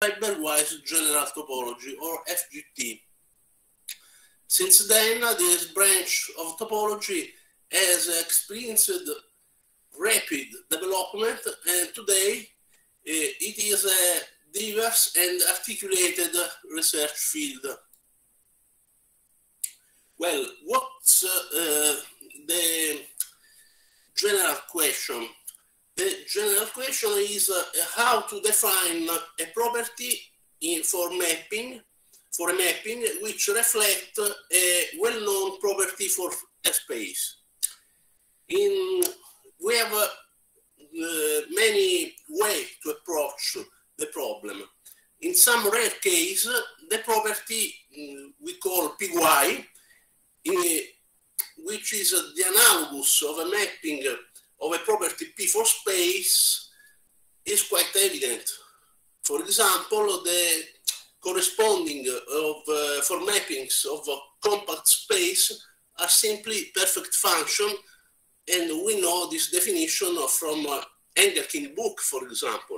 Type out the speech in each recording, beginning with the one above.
fiber-wise general topology, or FGT. Since then, this branch of topology has experienced rapid development, and today it is a diverse and articulated research field. Well, what's the general question? The general question is how to define a property for a mapping which reflects a well-known property for a space. We have many ways to approach the problem. In some rare case, the property we call PY, which is the analogous of a mapping of a property P for space, is quite evident. For example, the corresponding for mappings of a compact space are simply perfect function, and we know this definition from Engelking book, for example.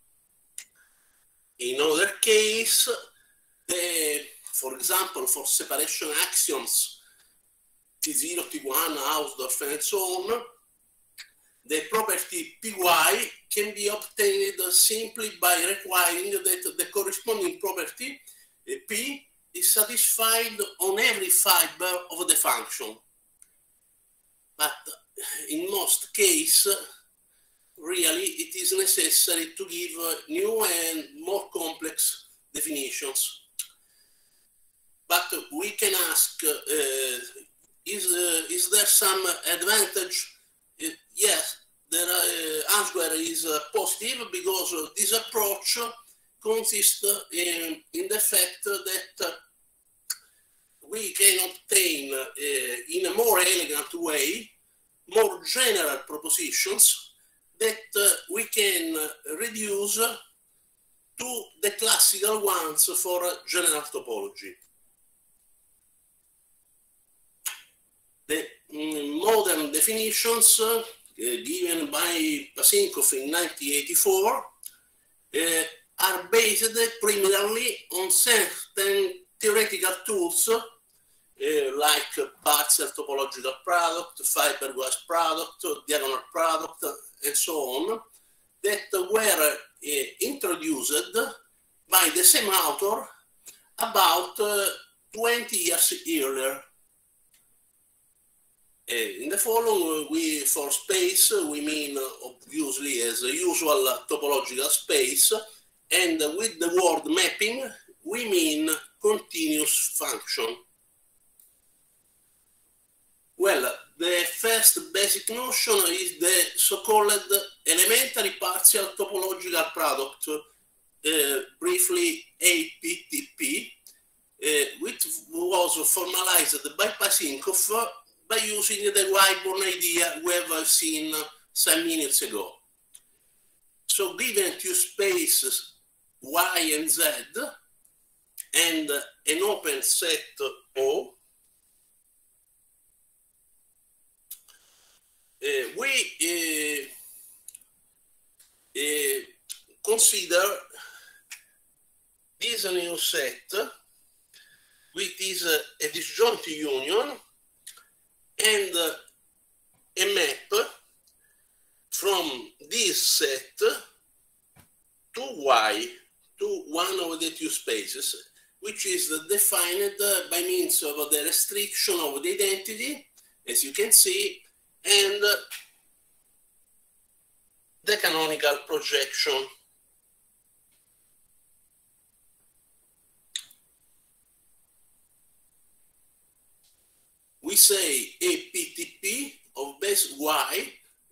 In other case, for example, for separation axioms, T0, T1, Hausdorff, and so on, the property Py can be obtained simply by requiring that the corresponding property P is satisfied on every fiber of the function. But in most cases, really, it is necessary to give new and more complex definitions. But we can ask, is there some advantage? Yes, the answer is positive, because this approach consists in the fact that we can obtain in a more elegant way more general propositions that we can reduce to the classical ones for general topology. The modern definitions given by Pasinkov in 1984 are based primarily on certain theoretical tools like partial topological product, fiber-wise product, diagonal product, and so on, that were introduced by the same author about 20 years earlier. In the following, for space, we mean obviously as a usual topological space, and with the word mapping, we mean continuous function. Well, the first basic notion is the so-called elementary partial topological product, briefly APTP, which was formalized by Pasinkov by using the Wyborn idea we have seen some minutes ago. So given two spaces Y and Z and an open set O, we consider this new set, which is a disjoint union and a map from this set to Y, to one of the two spaces, which is defined by means of the restriction of the identity, as you can see, and the canonical projection. We say APTP of base Y,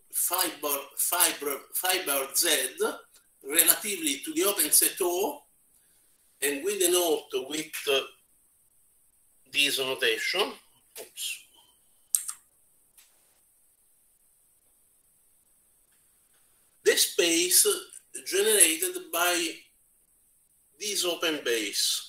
fiber Z, relatively to the open set O, and we denote with this notation. Oops. The space generated by this open base.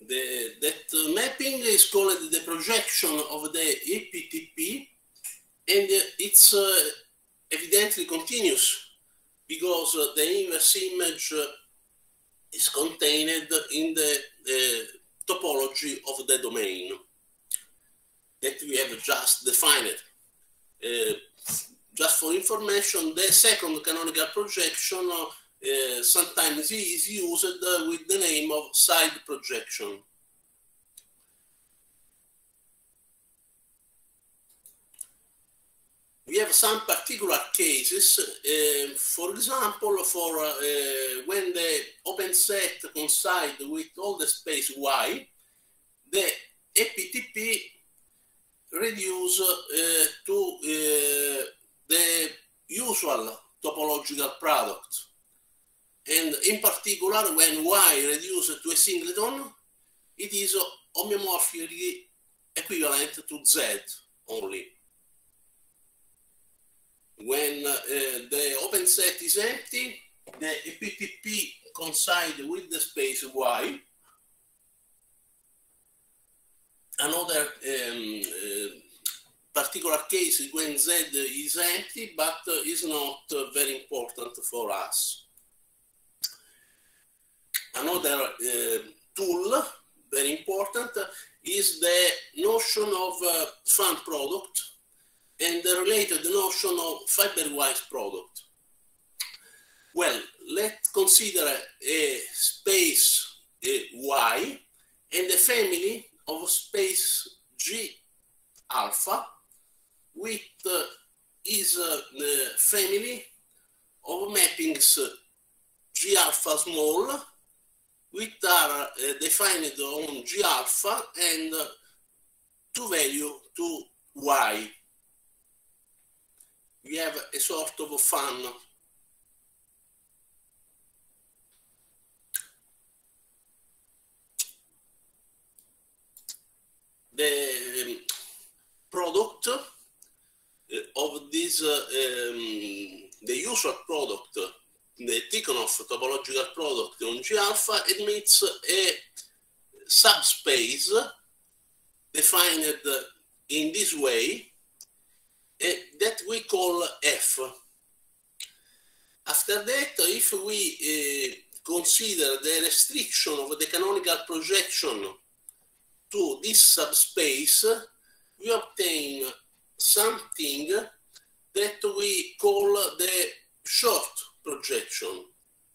That mapping is called the projection of the EPTP, and it's evidently continuous because the inverse image is contained in the topology of the domain that we have just defined. Just for information, the second canonical projection sometimes is used with the name of side projection. We have some particular cases, for example, for when the open set coincide with all the space Y, the EPTP reduce to the usual topological product. And in particular, when Y reduces to a singleton, it is homeomorphically equivalent to Z only. When the open set is empty, the EPTP coincide with the space Y. Another particular case is when Z is empty, but is not very important for us. Another tool, very important, is the notion of fan product and the related notion of fiberwise product. Well, let's consider a space Y and a family of space G alpha with is the family of mappings G alpha small, which are defined on G alpha and to value to Y. We have a sort of fan. The product of this, the usual product, the Tikhonov topological product on G alpha admits a subspace defined in this way that we call F. After that, if we consider the restriction of the canonical projection to this subspace, we obtain something that we call the short projection.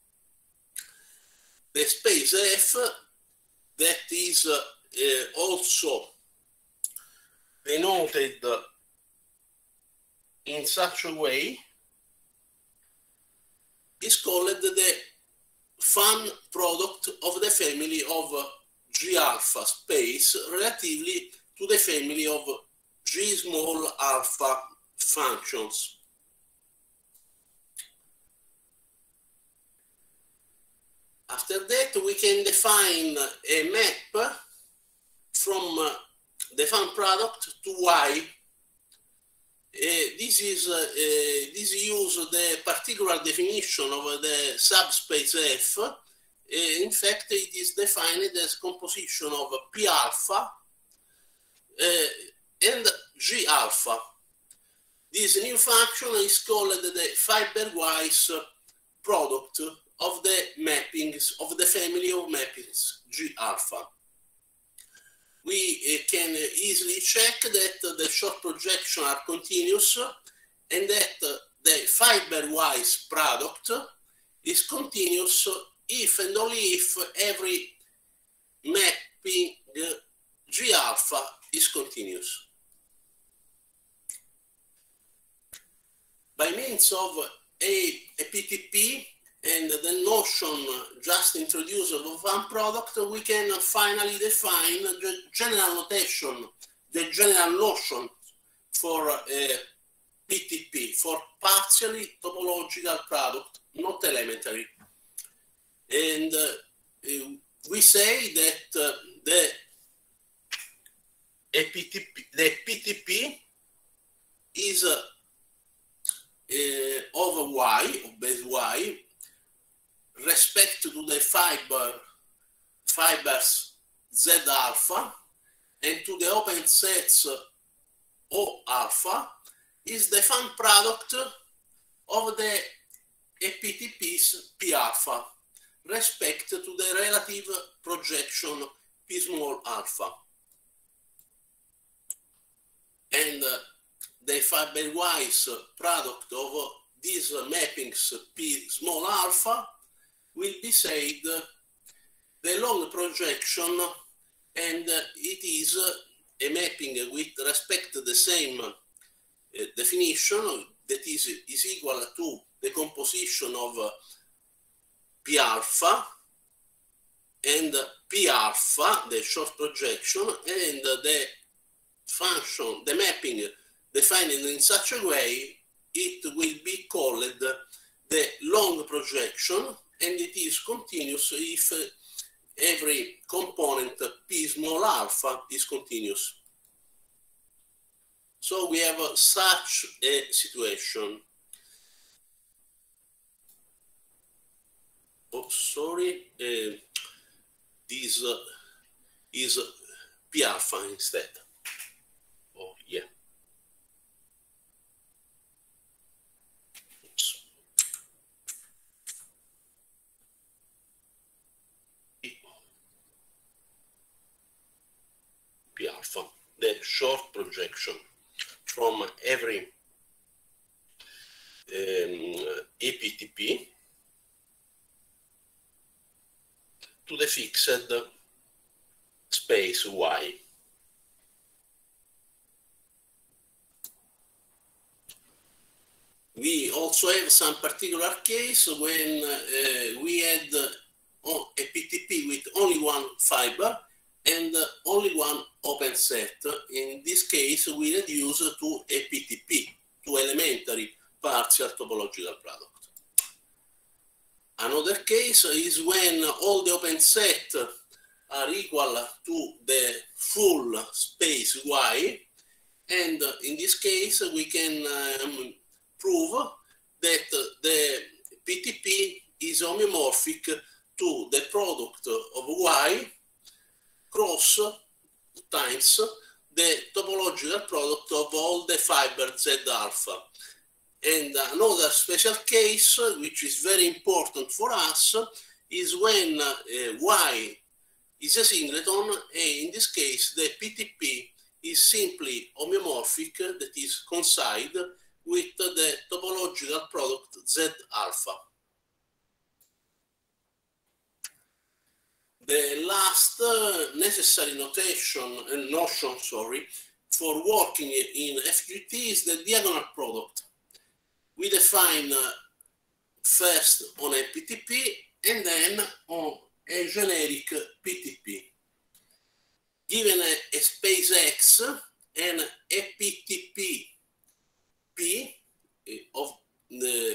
The space F, that is also denoted in such a way, is called the fan product of the family of G alpha space relatively to the family of G small alpha functions. After that, we can define a map from the fan product to Y. This use the particular definition of the subspace F. In fact, it is defined as composition of P alpha and G alpha. This new function is called the fiberwise product of the mappings of the family of mappings G alpha. We can easily check that the short projections are continuous and that the fiberwise product is continuous if and only if every mapping G alpha is continuous. By means of a PTP and the notion just introduced of one product, we can finally define the general notation, the general notion for PTP, for partially topological product, not elementary. And we say that the PTP is over Y, of base Y, respect to the fibers Z alpha and to the open sets O alpha is the fun product of the EPTPs P alpha respect to the relative projection P small alpha. And the fiberwise product of these mappings P small alpha will be said the long projection, and it is a mapping with respect to the same definition that is equal to the composition of P alpha and P alpha, the short projection, and the function, the mapping defined in such a way, it will be called the long projection, and it is continuous if every component P small alpha is continuous. So we have such a situation. Oh, sorry, this is P alpha instead. Oh, yeah. Oops. P alpha, the short projection from every EPTP to the fixed space Y. We also have some particular case when we had a PTP with only one fiber and only one open set. In this case, we reduce to a PTP, to elementary partial topological product. Another case is when all the open set are equal to the full space Y, and in this case we can prove that the PTP is homeomorphic to the product of Y cross times the topological product of all the fiber Z alpha. And another special case, which is very important for us, is when Y is a singleton, and in this case the PTP is simply homeomorphic, that is coincide with the topological product Z alpha. The last necessary notion for working in FQT is the diagonal product. We define first on a PTP and then on a generic PTP. Given a space X and a PTP P of the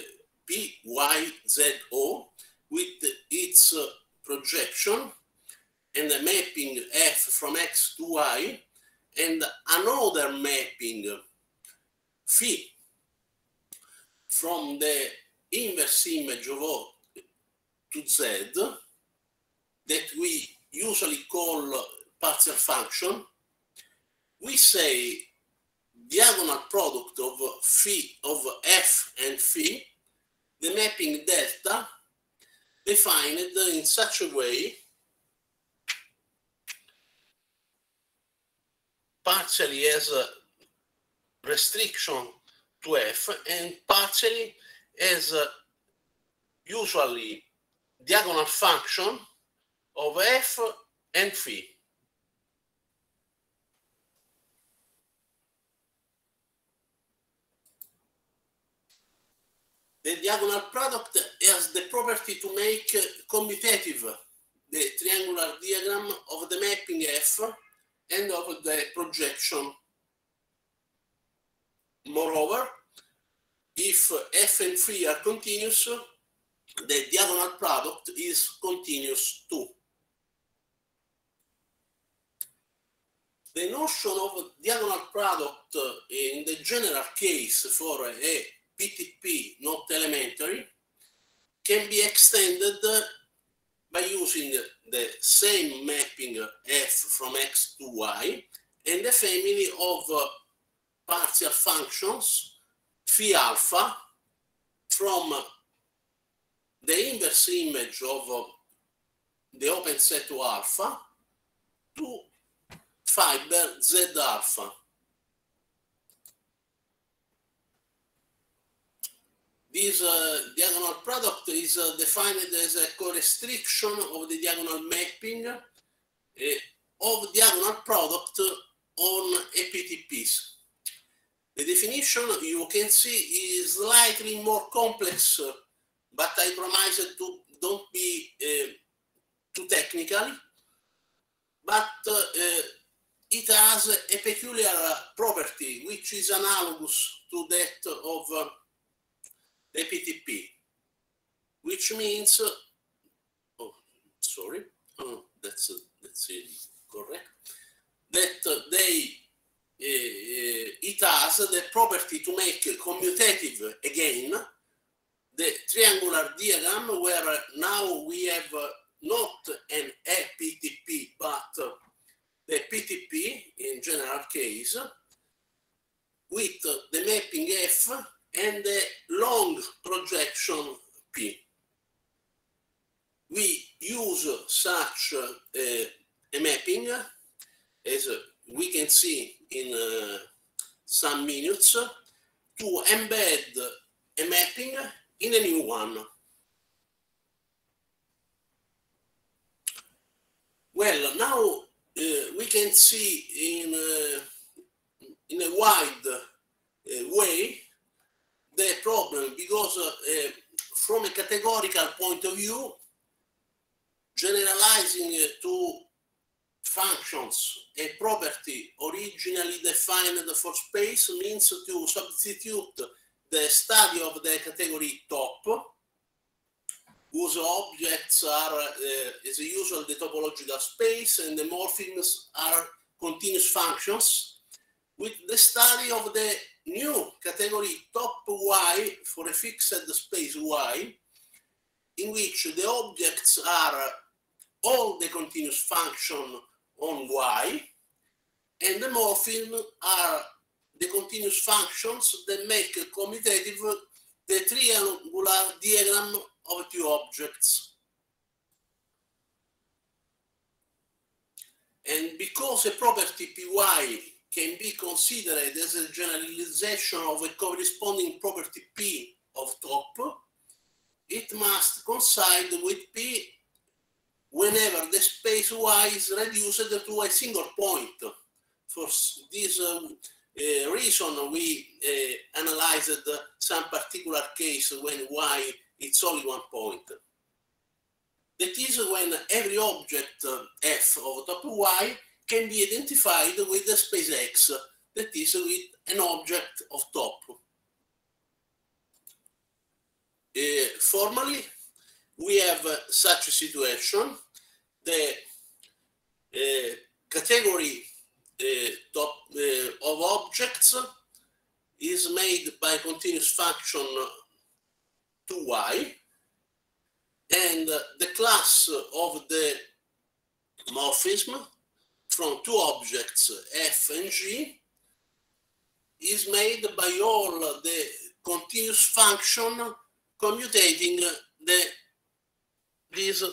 PYZO with its projection and a mapping F from X to Y, and another mapping phi from the inverse image of O to Z that we usually call partial function, we say diagonal product of phi of F and phi, the mapping delta, defined in such a way partially as a restriction to F and partially as a usually diagonal function of F and phi. The diagonal product has the property to make commutative the triangular diagram of the mapping F and of the projection. Moreover, if F and phi are continuous, the diagonal product is continuous too. The notion of diagonal product in the general case for a PTP not elementary can be extended by using the same mapping f from x to y and the family of partial functions phi alpha from the inverse image of the open set to alpha to fiber z alpha. This diagonal product is defined as a co-restriction of the diagonal mapping of diagonal product on APTPs. The definition, you can see, is slightly more complex, but I promise to don't be too technical. But it has a peculiar property which is analogous to that of APTP, which means, that's correct, that it has the property to make commutative again the triangular diagram, where now we have not an APTP but the PTP in general case, with the mapping F and the long projection P. We use such a mapping, as we can see in some minutes, to embed a mapping in a new one. Well, now we can see in a wide way the problem, because from a categorical point of view, generalizing to functions a property originally defined for space means to substitute the study of the category top, whose objects are, as usual, the topological space, and the morphisms are continuous functions, with the study of the new category top y for a fixed space y, in which the objects are all the continuous function on y, and the morphisms are the continuous functions that make commutative the triangular diagram of two objects. And because a property Py can be considered as a generalization of a corresponding property P of top, it must coincide with P whenever the space Y is reduced to a single point. For this reason, we analyzed some particular case when Y is only one point. That is when every object F of top Y can be identified with the space X, that is with an object of top. Formally, we have such a situation. The category top of objects is made by continuous function 2y, and the class of the morphism from two objects F and G is made by all the continuous function commutating this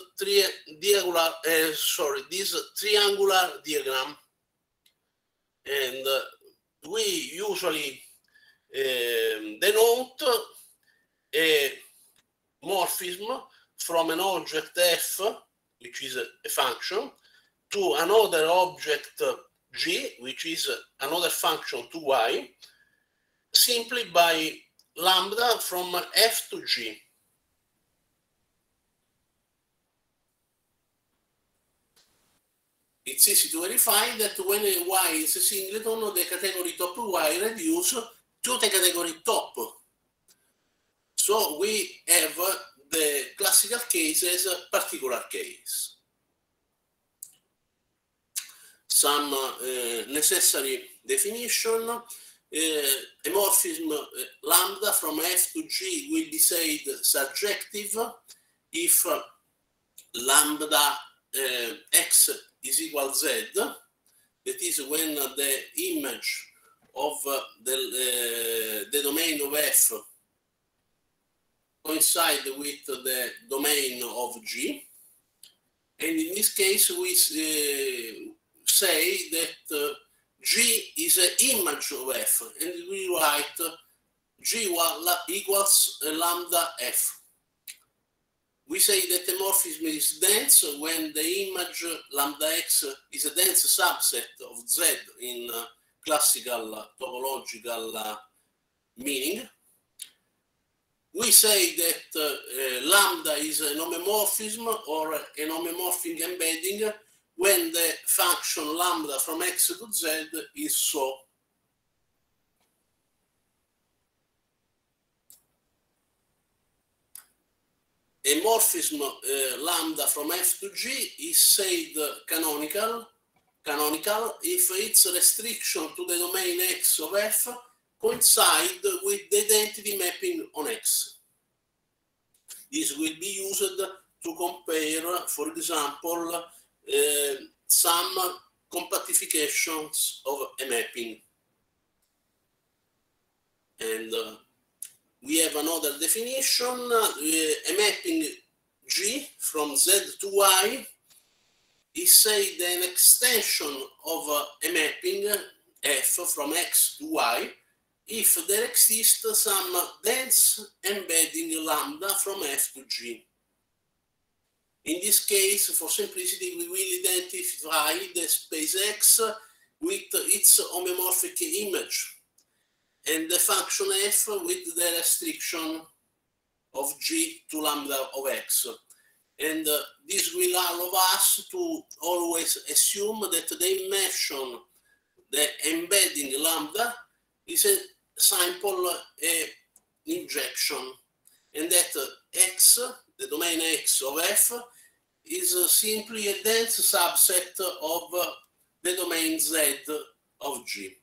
triangular diagram. And we usually denote a morphism from an object F, which is a function, to another object G, which is another function 2y, simply by lambda from F to G. It's easy to verify that when Y is a singleton, the category top Y reduces to the category top. So we have the classical case as a particular case. Some necessary definition. A morphism lambda from F to G will be said surjective if lambda x is equal z, that is when the image of the domain of F coincide with the domain of G. And in this case, we say that G is an image of F, and we write G equals lambda F. We say that the morphism is dense when the image lambda x is a dense subset of Z in classical topological meaning. We say that lambda is an homomorphism or an homomorphic embedding when the function lambda from x to z is so. A morphism lambda from F to G is said canonical if its restriction to the domain X of F coincide with the identity mapping on X. This will be used to compare, for example, some compactifications of a mapping. And we have another definition. A mapping G from Z to Y is said an extension of a mapping F from X to Y if there exists some dense embedding lambda from F to G. In this case, for simplicity, we will identify the space X with its homomorphic image and the function F with the restriction of G to lambda of X. And this will allow us to always assume that the dimension, the embedding lambda, is a simple injection, and that X, the domain X of F, is simply a dense subset of the domain Z of G.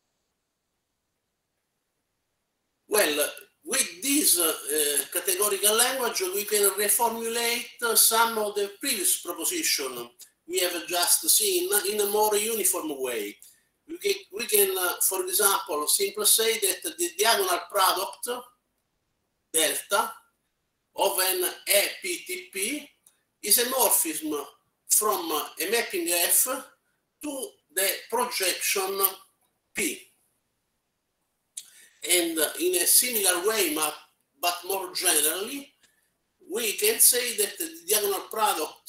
Well, with this categorical language, we can reformulate some of the previous propositions we have just seen in a more uniform way. We can, for example, simply say that the diagonal product, delta, of an APTP is a morphism from a mapping F to the projection P. And in a similar way, but more generally, we can say that the diagonal product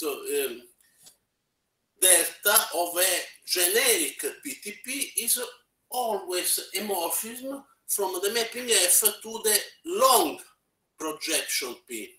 delta of a generic PTP is always a morphism from the mapping F to the long projection P.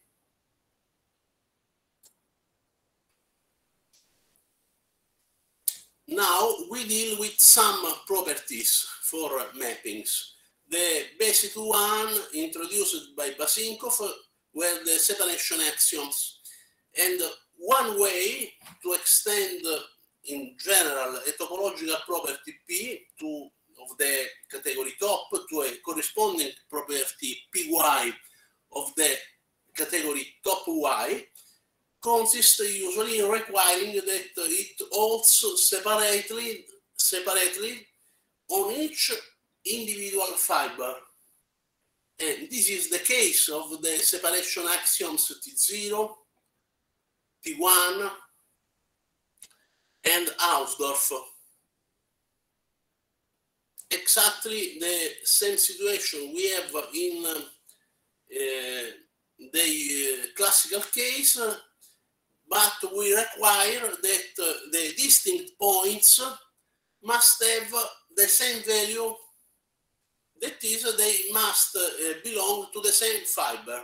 Now we deal with some properties for mappings. The basic one introduced by Basinkov were the separation axioms. And one way to extend in general a topological property P of the category top to a corresponding property Py of the category top Y consists usually in requiring that it holds separately on each individual fiber. And this is the case of the separation axioms T0, T1, and Hausdorff. Exactly the same situation we have in the classical case, but we require that the distinct points must have the same value. That is, they must belong to the same fiber.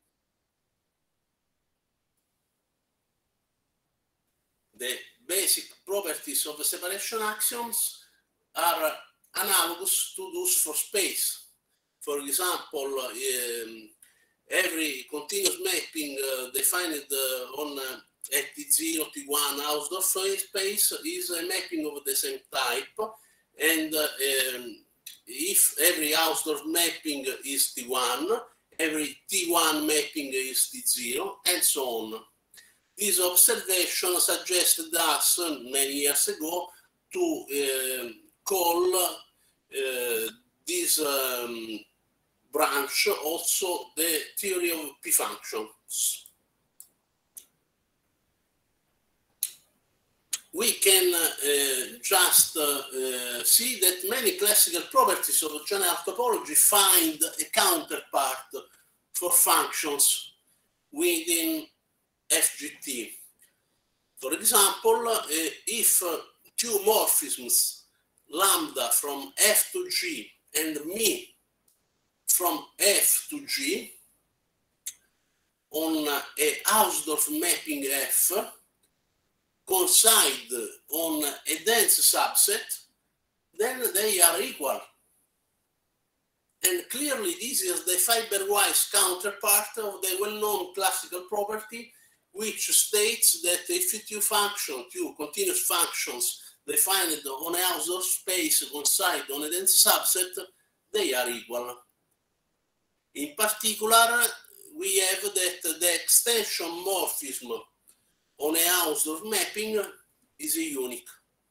The basic properties of the separation axioms are analogous to those for space. For example, every continuous mapping defined on a T0, T1 Hausdorff space is a mapping of the same type, and if every Hausdorff mapping is T1, every T1 mapping is T0, and so on. This observation suggested us many years ago to call this branch also the theory of p-functions. We can just see that many classical properties of general topology find a counterpart for functions within FGT. For example, if two morphisms, lambda from F to G and mi from F to G on a Hausdorff mapping F coincide on a dense subset, then they are equal. And clearly this is the fiber-wise counterpart of the well-known classical property which states that if two continuous functions defined on a Hausdorff space coincide on a dense subset, they are equal. In particular, we have that the extension morphism on a Hausdorff mapping is unique.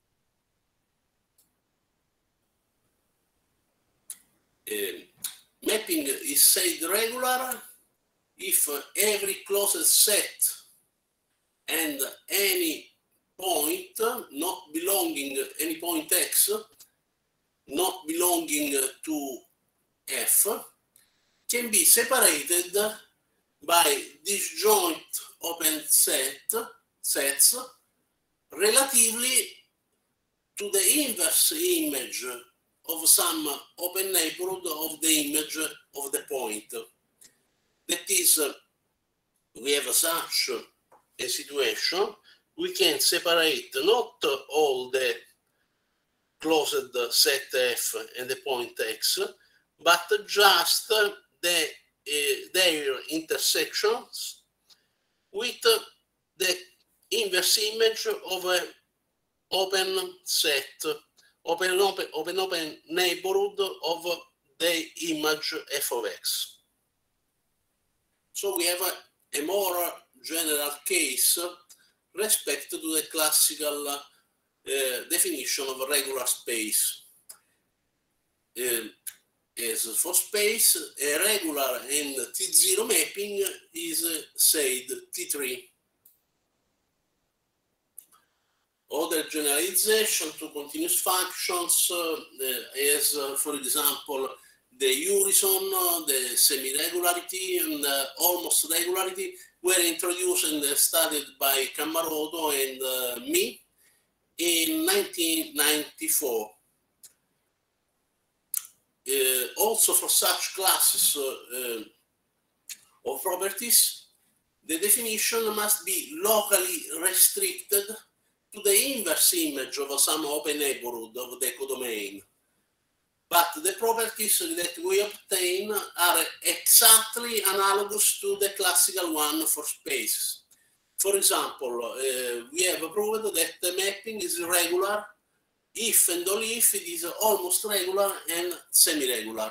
Mapping is said regular if every closed set and any point not belonging, any point x not belonging to F can be separated by disjoint open sets relatively to the inverse image of some open neighborhood of the image of the point. That is, we have such a situation, we can separate not all the closed set F and the point X, but just their intersections with the inverse image of an open set, open neighborhood of the image f of x. So we have a more general case respect to the classical definition of a regular space. As for space, a regular and T0 mapping is said T3. Other generalization to continuous functions, as for example, the unison, the semi-regularity, and almost regularity, were introduced and studied by Cammarotto and me in 1994. Also for such classes of properties, the definition must be locally restricted to the inverse image of some open neighborhood of the codomain. But the properties that we obtain are exactly analogous to the classical one for spaces. For example, we have proved that the mapping is regular if and only if it is almost regular and semi-regular.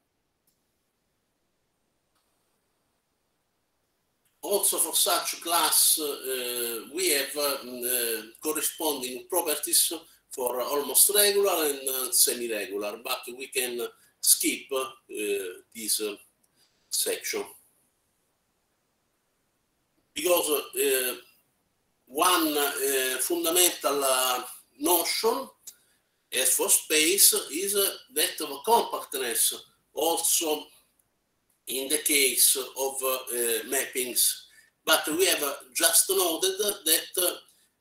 Also for such class, we have corresponding properties for almost regular and semi-regular, but we can skip this section. Because one fundamental notion as for space is that of compactness, also in the case of mappings. But we have just noted that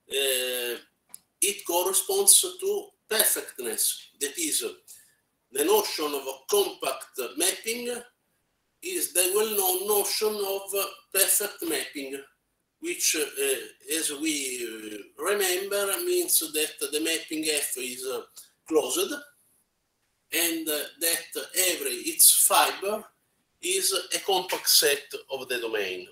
it corresponds to perfectness. That is, the notion of a compact mapping is the well-known notion of perfect mapping, which, as we remember, means that the mapping F is closed and that its fiber is a compact set of the domain.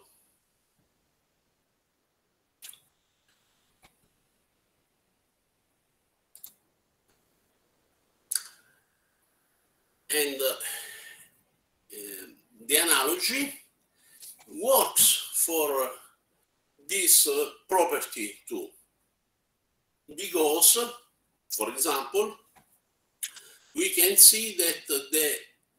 And the analogy works for this property too, because, for example, we can see that the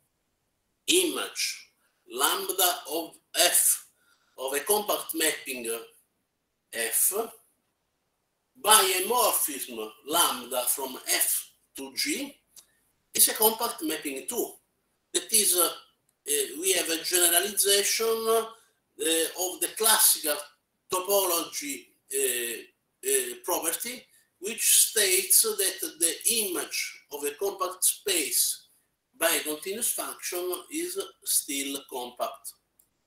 image lambda of f of a compact mapping f by a morphism lambda from f to g is a compact mapping too. That is, we have a generalization of the classical topology property, which states that the image of a compact space by a continuous function is still compact.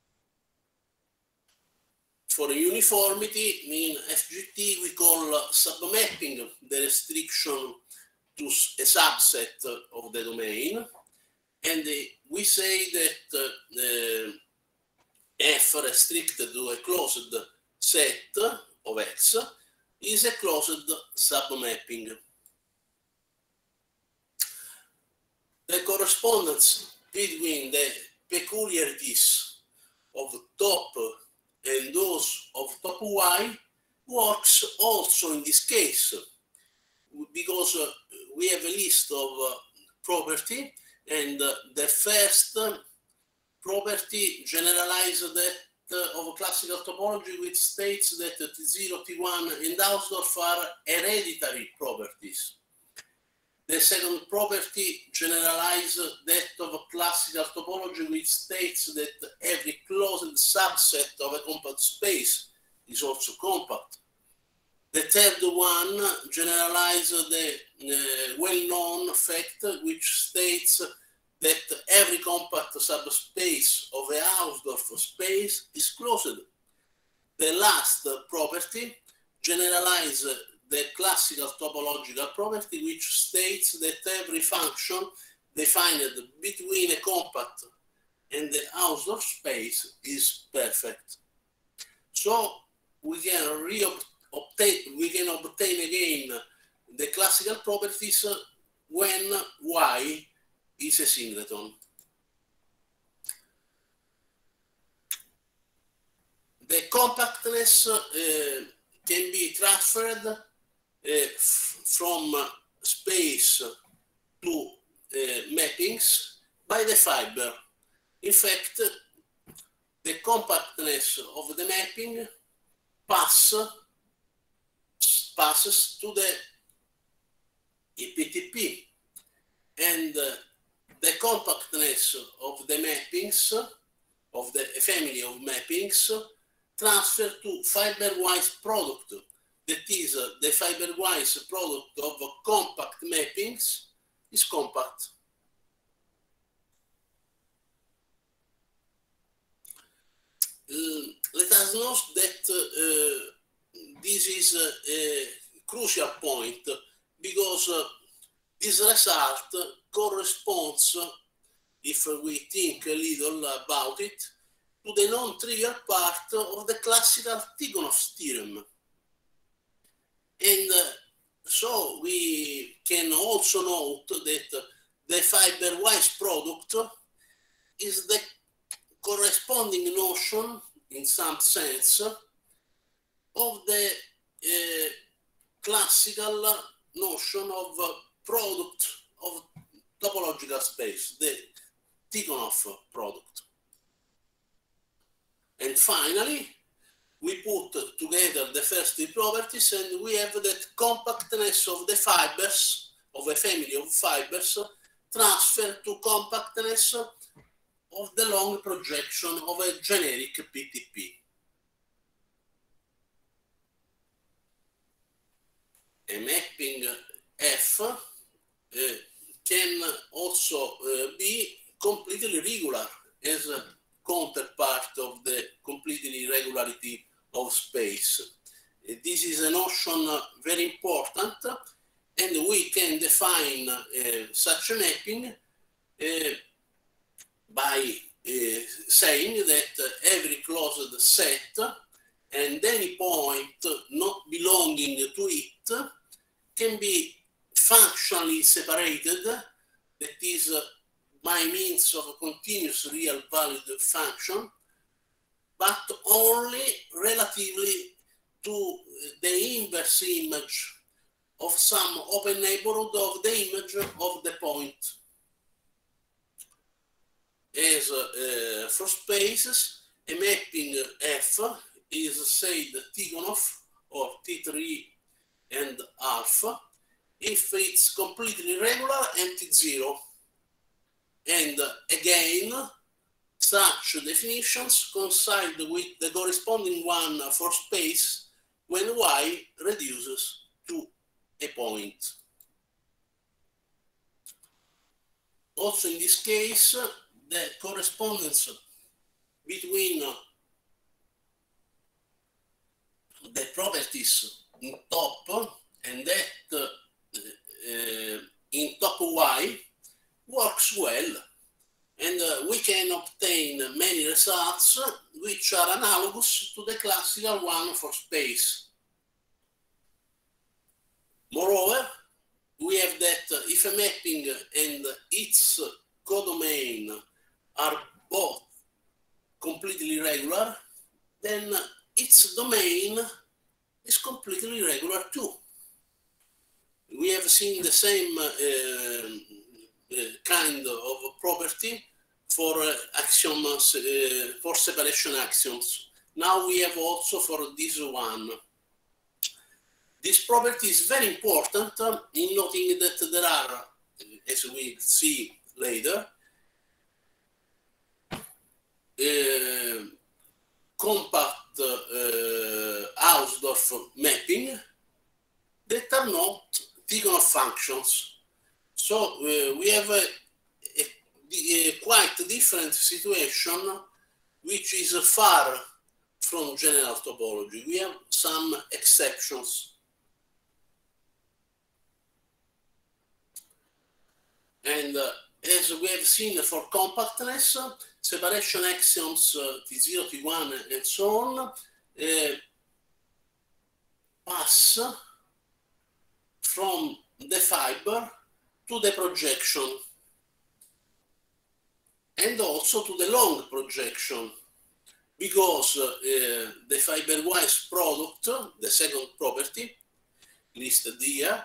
For uniformity in FGT, we call submapping the restriction to a subset of the domain, and we say that f restricted to a closed set of X is a closed submapping. The correspondence between the peculiarities of top and those of top Y works also in this case, because we have a list of property, and the first property generalized that of classical topology, which states that T0, T1, and Hausdorff are hereditary properties. The second property generalized that of classical topology, which states that every closed subset of a compact space is also compact. The third one generalized the well-known fact, which states that every compact subspace of a Hausdorff space is closed. The last property generalizes the classical topological property, which states that every function defined between a compact and the Hausdorff space is perfect. So we can obtain again the classical properties when Y is a singleton. The compactness can be transferred from space to mappings by the fiber. In fact, the compactness of the mapping passes to the PTP, and the compactness of the mappings, of the family of mappings, transfer to fiber-wise product. That is, the fiber-wise product of compact mappings is compact. Let us note that this is a crucial point, because this result corresponds, if we think a little about it, to the non-trivial part of the classical Tikhonov theorem. And so we can also note that the fiber-wise product is the corresponding notion, in some sense, of the classical notion of product of topological space, the Tikhonov product. And finally, we put together the first three properties, and we have that compactness of the fibers, of a family of fibers, transfer to compactness of the long projection of a generic PTP. A mapping F can also be completely regular as a counterpart of the completely irregularity of space. This is a notion very important, and we can define such a mapping by saying that every closed set and any point not belonging to it can be functionally separated, that is, by means of a continuous real valued function, but only relatively to the inverse image of some open neighborhood of the image of the point. As for spaces, a mapping F is said Tikhonov or T3 and alpha if it's completely regular and T0. And again, such definitions coincide with the corresponding one for space when Y reduces to a point. Also in this case, the correspondence between the properties in top and that in top Y works well, and we can obtain many results which are analogous to the classical one for space. Moreover, we have that if a mapping and its codomain are both completely regular, then its domain is completely regular too. We have seen the same kind of property for axioms, for separation axioms. Now we have also for this one. This property is very important in noting that there are, as we see later, compact Hausdorff mapping that are not Tikhonov functions. So we have a quite different situation, which is far from general topology. We have some exceptions. And as we have seen for compactness, separation axioms T0, T1, and so on pass from the fiber to the projection and also to the long projection, because the fiber-wise product, the second property listed here,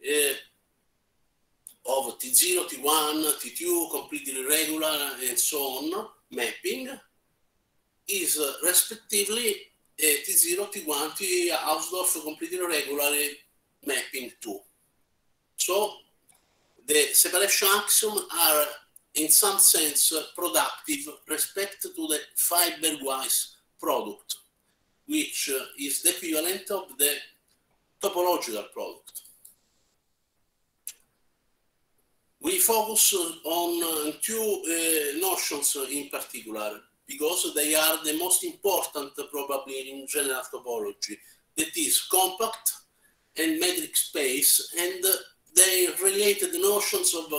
of T0, T1, T2, completely regular, and so on, mapping, is respectively T0, T1, T Hausdorff completely regular mapping too. So the separation axioms are in some sense productive respect to the fiber-wise product, which is the equivalent of the topological product. We focus on two notions in particular, because they are the most important probably in general topology. That is compact and metric space, and the related notions of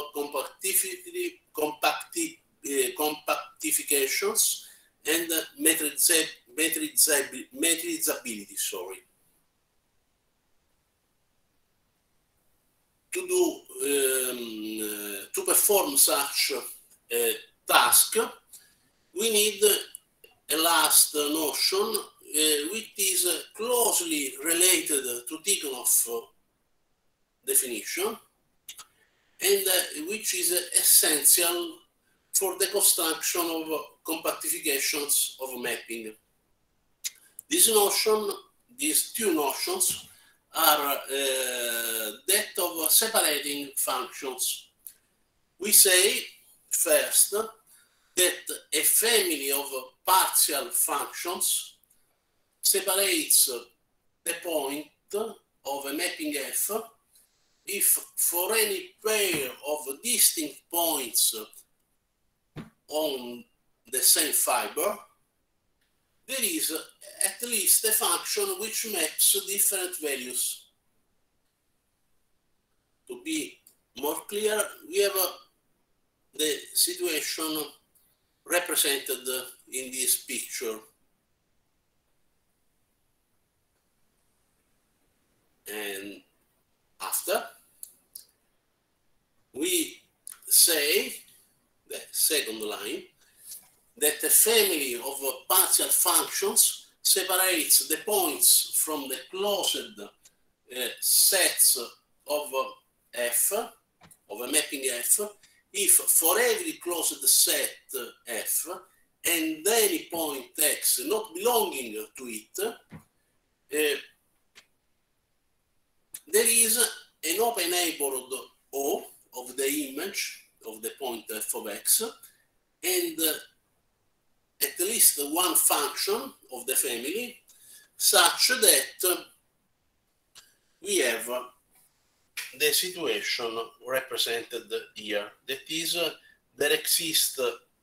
compactifications and metrizability. To perform such a task, we need a last notion which is closely related to Tikhonov definition and which is essential for the construction of compactifications of mapping. These two notions are that of separating functions. We say first that a family of partial functions separates the point of a mapping F if for any pair of distinct points on the same fiber there is at least a function which maps different values. To be more clear, we have the situation represented in this picture. And after, we say, the second line, that a family of partial functions separates the points from the closed sets of F, of a mapping F, if for every closed set F and any point X not belonging to it, there is an open neighborhood O of the image of the point F of X, and at least one function of the family such that we have the situation represented here. That is, there exists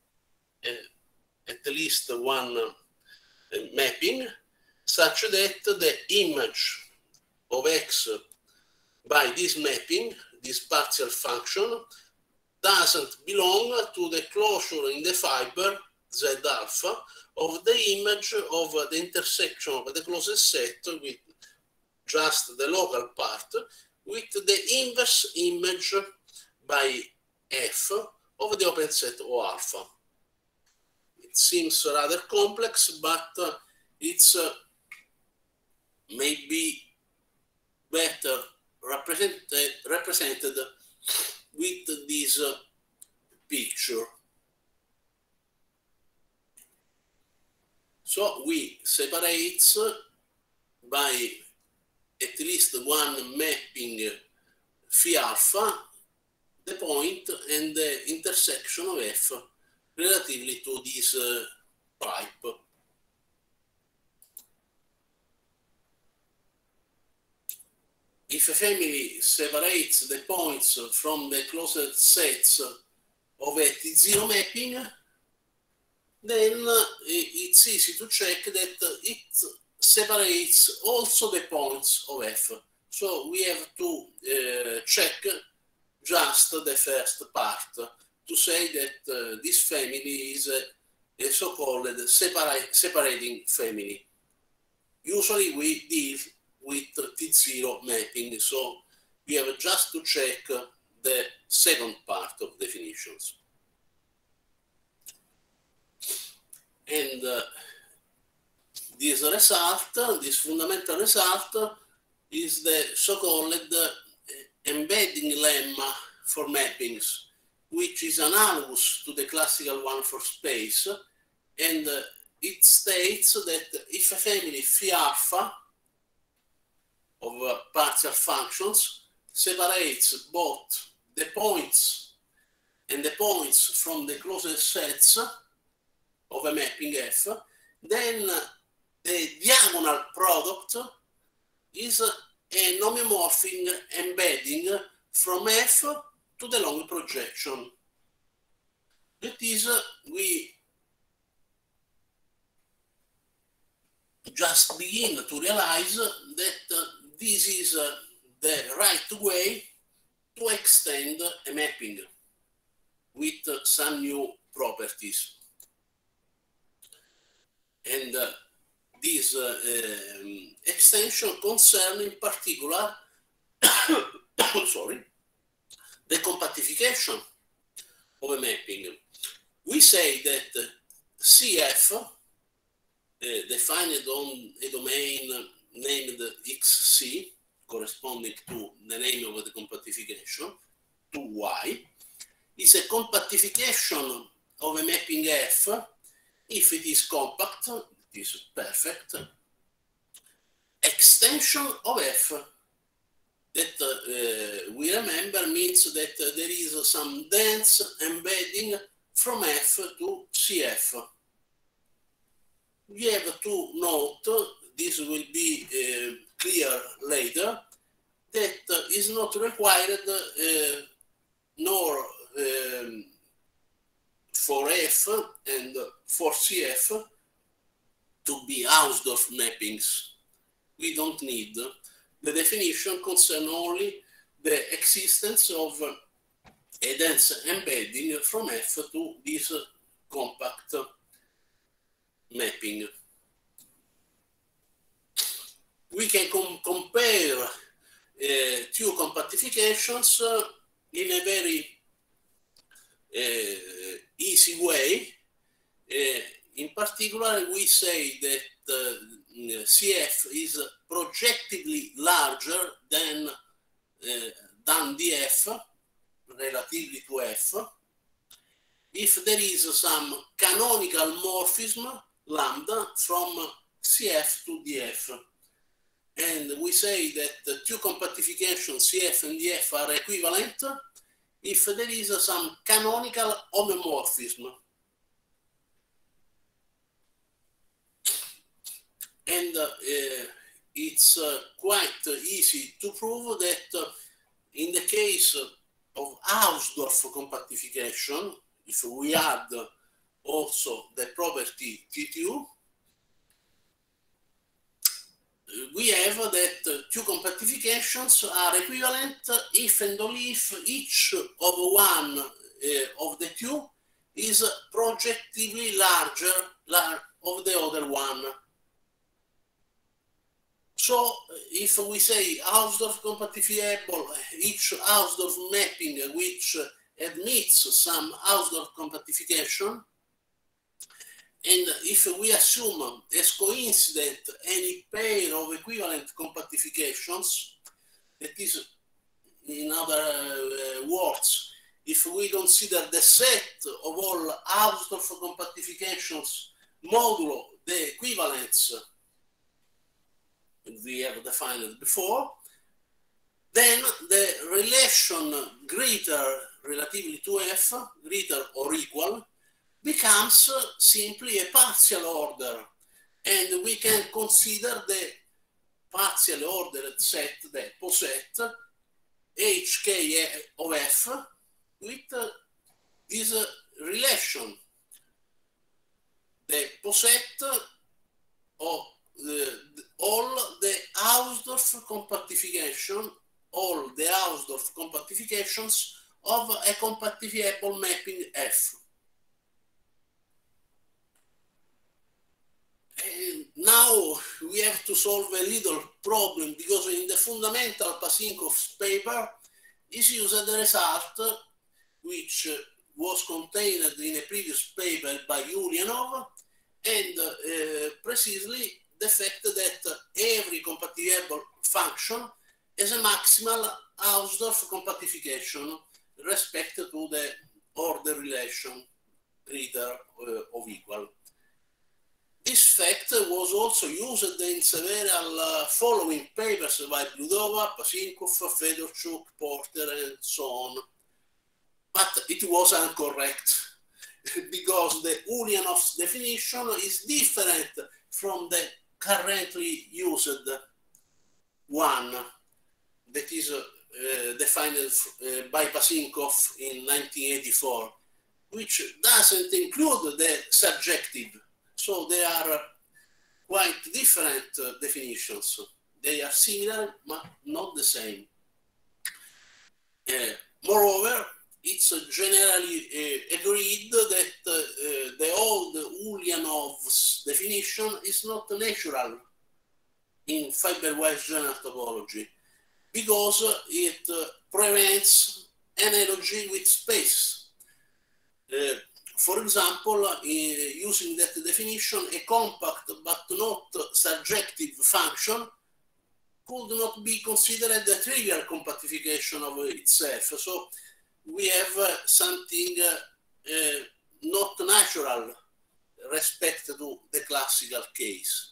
at least one mapping such that the image of X by this mapping, this partial function, doesn't belong to the closure in the fiber Z alpha of the image of the intersection of the closest set with just the local part with the inverse image by F of the open set O alpha. It seems rather complex, but it's maybe better represented with this picture. So we separate by at least one mapping phi alpha the point and the intersection of F relatively to this pipe. If a family separates the points from the closed sets of a T0 mapping, then it's easy to check that it separates also the points of F. So we have to check just the first part to say that this family is a so-called separating family. Usually we deal with T0 mapping, so we have just to check the second part of definitions. And this result, this fundamental result, is the so-called embedding lemma for mappings, which is analogous to the classical one for space, and it states that if a family phi alpha of partial functions separates both the points and the points from the closest sets of a mapping F, then the diagonal product is a homeomorphic embedding from F to the long projection. That is, we just begin to realize that this is the right way to extend a mapping with some new properties. And this extension concerns in particular sorry, the compactification of a mapping. We say that CF, defined on a domain named XC, corresponding to the name of the compactification, to Y, is a compactification of a mapping F if it is compact, it is perfect, extension of F. That we remember means that there is some dense embedding from F to CF. We have to note, this will be clear later, that is not required nor for F and for CF to be Hausdorff mappings. We don't need. The definition concerns only the existence of a dense embedding from F to this compact mapping. We can compare two compactifications in a very easy way particular, we say that CF is projectively larger than DF, relatively to F, if there is some canonical morphism, lambda, from CF to DF. And we say that the two compactifications, CF and DF, are equivalent if there is some canonical homomorphism. And it's quite easy to prove that in the case of Hausdorff compactification, if we add also the property T2, we have that two compactifications are equivalent if and only if each of one of the two is projectively larger of the other one. So if we say Hausdorff compactifiable, each Hausdorff mapping which admits some Hausdorff compactification, and if we assume as coincident any pair of equivalent compactifications, that is, in other words, if we consider the set of all Hausdorff compactifications modulo the equivalence we have defined before, then the relation greater relatively to F, greater or equal, becomes simply a partial order, and we can consider the partially ordered set, the poset, HK of F, with this relation. The poset of all the Hausdorff compactification, all the Hausdorff compactifications of a compactifiable mapping F. And now we have to solve a little problem, because in the fundamental Pasinkov's paper is used the result which was contained in a previous paper by Ulyanov, and precisely the fact that every compactifiable function has a maximal Hausdorff compactification respect to the order relation greater or equal. This fact was also used in several following papers by Bludova, Pasinkov, Fedorchuk, Porter, and so on. But it was incorrect, because the Ulyanov's definition is different from the currently used one that is defined by Pasinkov in 1984, which doesn't include the subjective. So they are quite different definitions. They are similar, but not the same. Moreover, it's generally agreed that the old Ulyanov's definition is not natural in fiber-wise general topology, because it prevents analogy with space. For example, using that definition, a compact but not surjective function could not be considered a trivial compactification of itself. So we have something not natural respect to the classical case.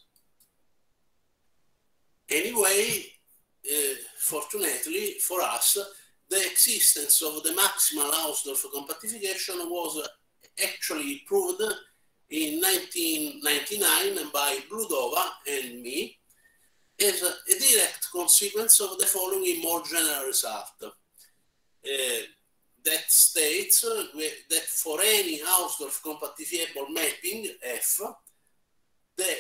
Anyway, fortunately for us, the existence of the maximal Hausdorff compactification was actually proved in 1999 by Bludova and me as a direct consequence of the following more general result. That states that for any Hausdorff compactifiable mapping F, the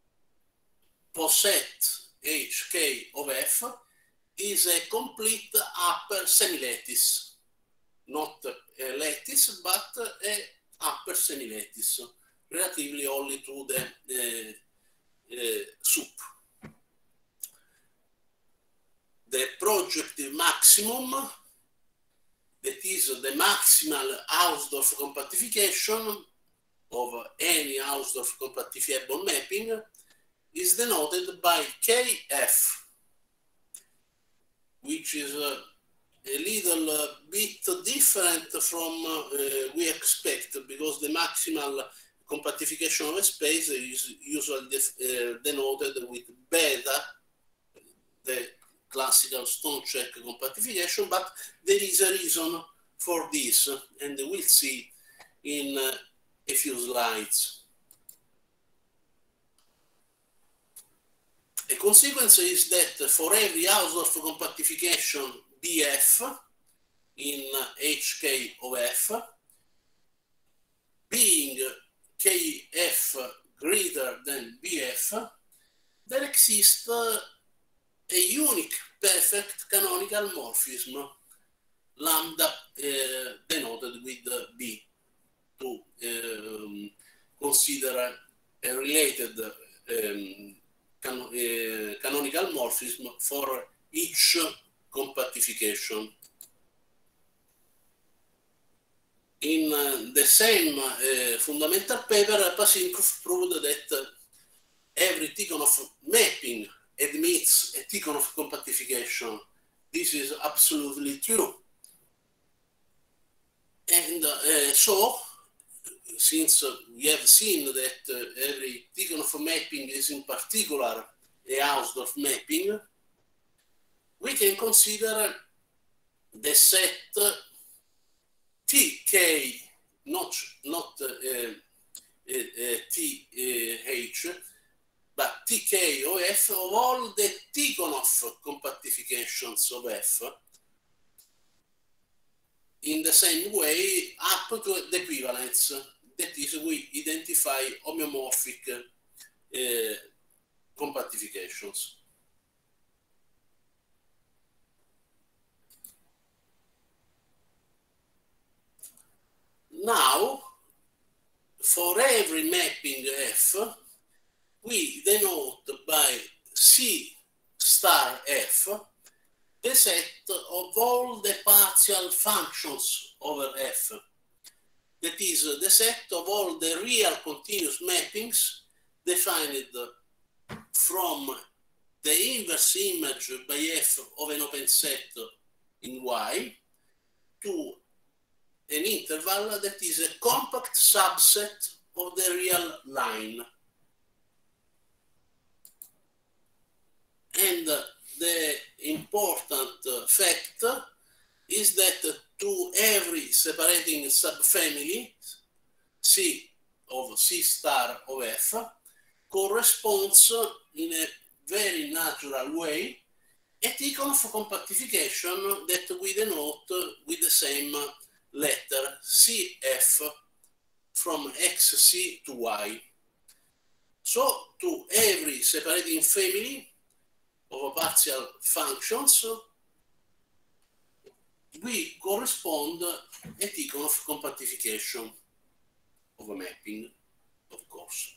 poset HK of F is a complete upper semilattice, not a lattice, but a upper semilattice, relatively only to the sup. The projective maximum, that is the maximal Hausdorff compactification of any Hausdorff compactifiable mapping is denoted by Kf, which is a little bit different from we expect, because the maximal compactification of a space is usually denoted with beta, the classical Stonecek compactification, but there is a reason for this, and we'll see in a few slides. A consequence is that for every Hausdorff compactification Bf in Hk of f, being Kf greater than Bf, there exists a unique perfect canonical morphism, lambda denoted with B, to consider a related canonical morphism for each compactification. In the same fundamental paper, Pasinkoff proved that every Tikhonov mapping admits a Tikhonov compactification. This is absolutely true. And so, since we have seen that every Tikhonov mapping is in particular a Hausdorff mapping, we can consider the set Tk, not Th, but Tk of f of all the Tikhonov compactifications of f, in the same way up to the equivalence. That is, we identify homeomorphic compactifications. Now, for every mapping F, we denote by C star F the set of all the partial functions over F. That is, the set of all the real continuous mappings defined from the inverse image by F of an open set in Y to an interval that is a compact subset of the real line. And the important fact is that to every separating subfamily C of C star of F corresponds in a very natural way a Tikhonov compactification that we denote with the same letter Cf from xc to y. So to every separating family of partial functions, we correspond a Tikhonov compactification of a mapping, of course.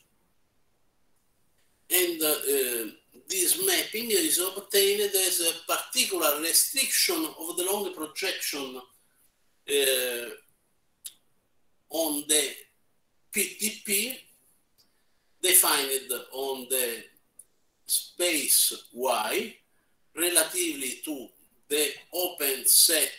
And this mapping is obtained as a particular restriction of the long projection on the PTP defined on the space Y relatively to the open set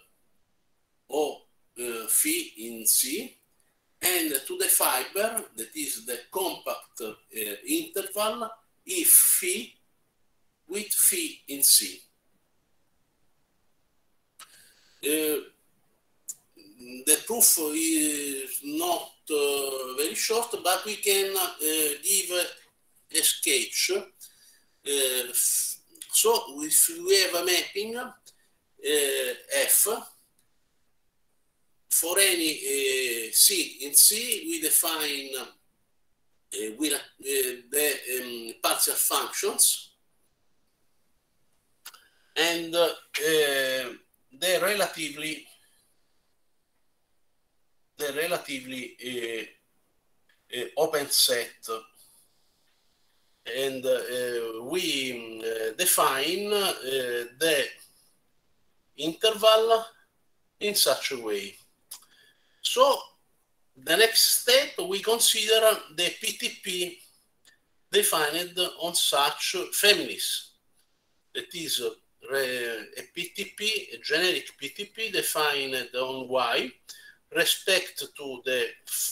O phi in C and to the fiber, that is the compact interval, if phi with phi in C. The proof is not very short, but we can give a sketch. So if we have a mapping F, for any C in C, we define the partial functions, and the relatively open set, and we define the interval in such a way. So The next step, we consider the PTP defined on such families. That is a PTP, a generic PTP defined on Y, respect to the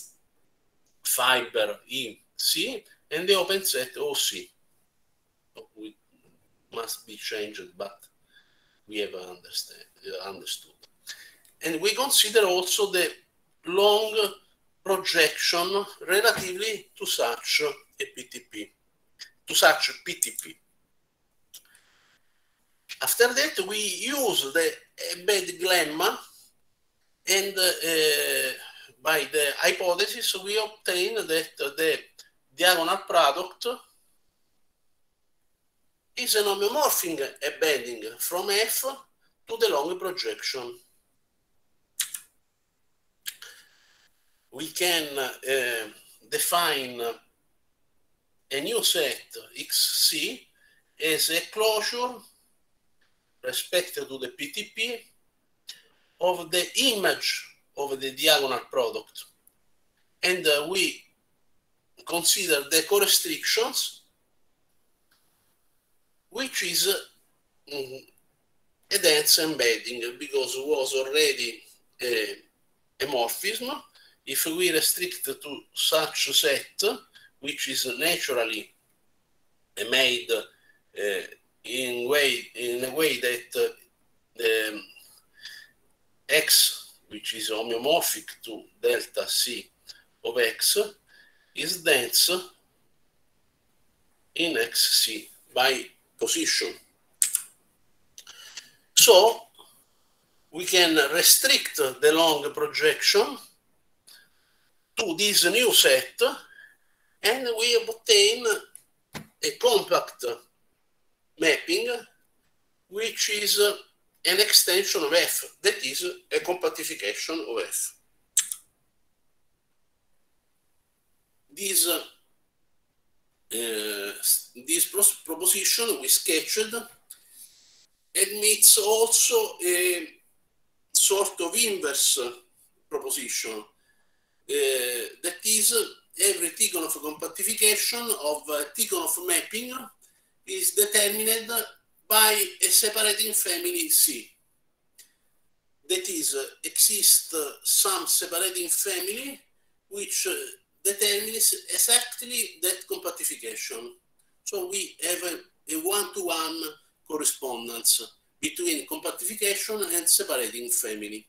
fiber EC and the open set OC. We must be changed, but we have understood. And we consider also the long projection relatively to such a PTP, to such a PTP. After that, we use the embedded lemma, and by the hypothesis, we obtain that the diagonal product is an homeomorphic embedding from F to the long projection. We can define a new set XC as a closure respect to the PTP of the image of the diagonal product. And we consider the co-restrictions, which is a dense embedding, because it was already a morphism. If we restrict to such set, which is naturally made in a way that X, which is homeomorphic to delta C of X, is dense in XC by position. So we can restrict the long projection to this new set, and we obtain a compact mapping, which is an extension of F, that is a compactification of F. This proposition we sketched admits also a sort of inverse proposition. That is, every Tikhonov compactification of Tikhonov mapping is determined by a separating family C. That is, exists some separating family which determines exactly that compactification. So we have a one-to-one correspondence between compactification and separating family.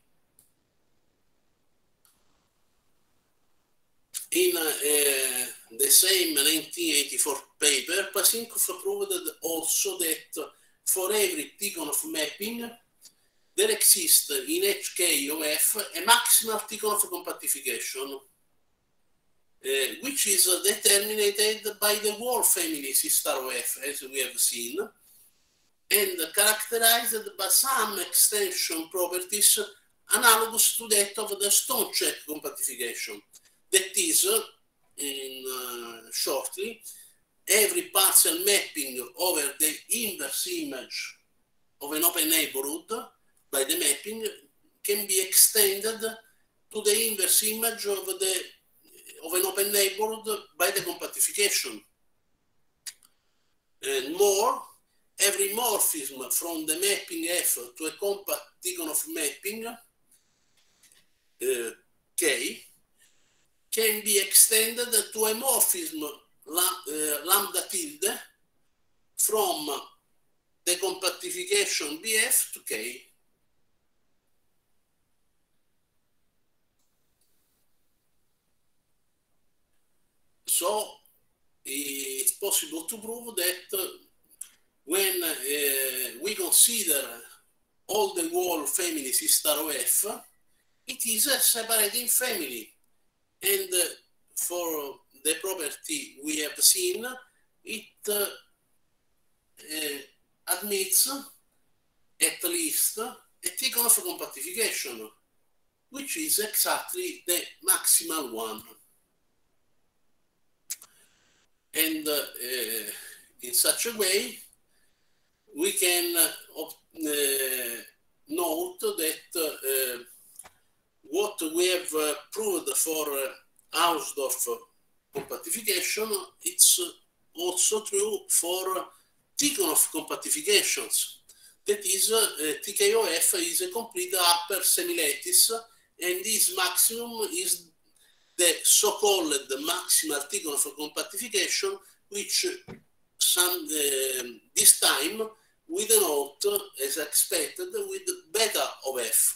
In the same 1984 paper, Pasinkov proved also that for every Tikhonov mapping, there exists in HK of F a maximal Tikhonov compactification, which is determined by the whole family C star of F, as we have seen, and characterized by some extension properties analogous to that of the Stonecheck compactification. That is, shortly, every partial mapping over the inverse image of an open neighborhood by the mapping can be extended to the inverse image of an open neighborhood by the compactification. And more, every morphism from the mapping F to a compact Tikhonov mapping K can be extended to a morphism lambda tilde from the compactification BF to K. So it's possible to prove that when we consider all the whole family C star of F, it is a separating family. And for the property we have seen, it admits at least a Tikhonov compactification, which is exactly the maximal one. And in such a way, we can note that what we have proved for Hausdorff compactification, it's also true for Tikhonov compactifications. That is, TKOF is a complete upper semilattice, and this maximum is the so-called maximal Tikhonov compactification, which this time we denote, as expected, with beta of f.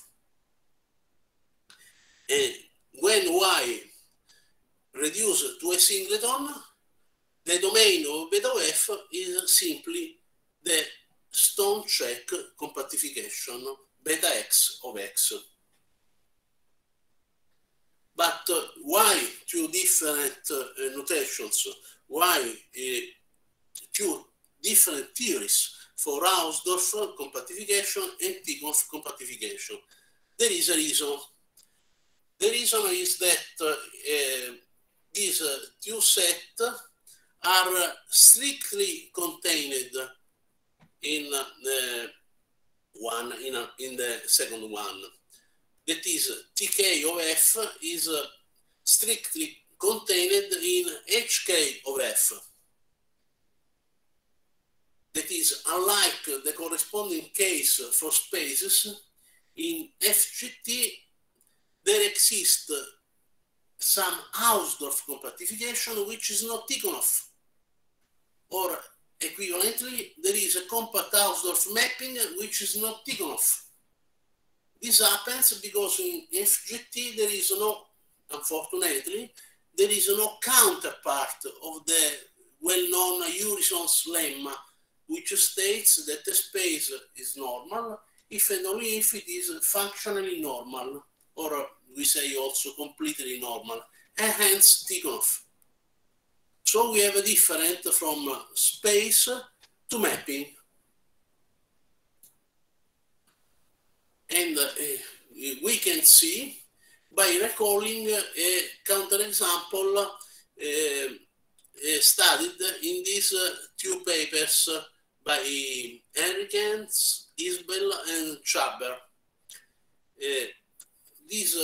And when y reduced to a singleton, the domain of beta of f is simply the Stone-Check compactification beta x of x. But why two different notations? Why two different theories for Hausdorff compactification and Tikhonov compactification? There is a reason. The reason is that these two sets are strictly contained in the second one. That is, Tk of f is strictly contained in Hk of f. That is, unlike the corresponding case for spaces, in FGT there exists some Hausdorff compactification which is not Tikhonov. Or equivalently, there is a compact Hausdorff mapping which is not Tikhonov. This happens because in FGT there is no, unfortunately, there is no counterpart of the well-known Urison's lemma, which states that the space is normal if and only if it is functionally normal, or we say also completely normal, and hence Tikhonov. So we have a different from space to mapping. And we can see by recalling a counterexample studied in these two papers by Henrikens, Isbell, and Schaber. This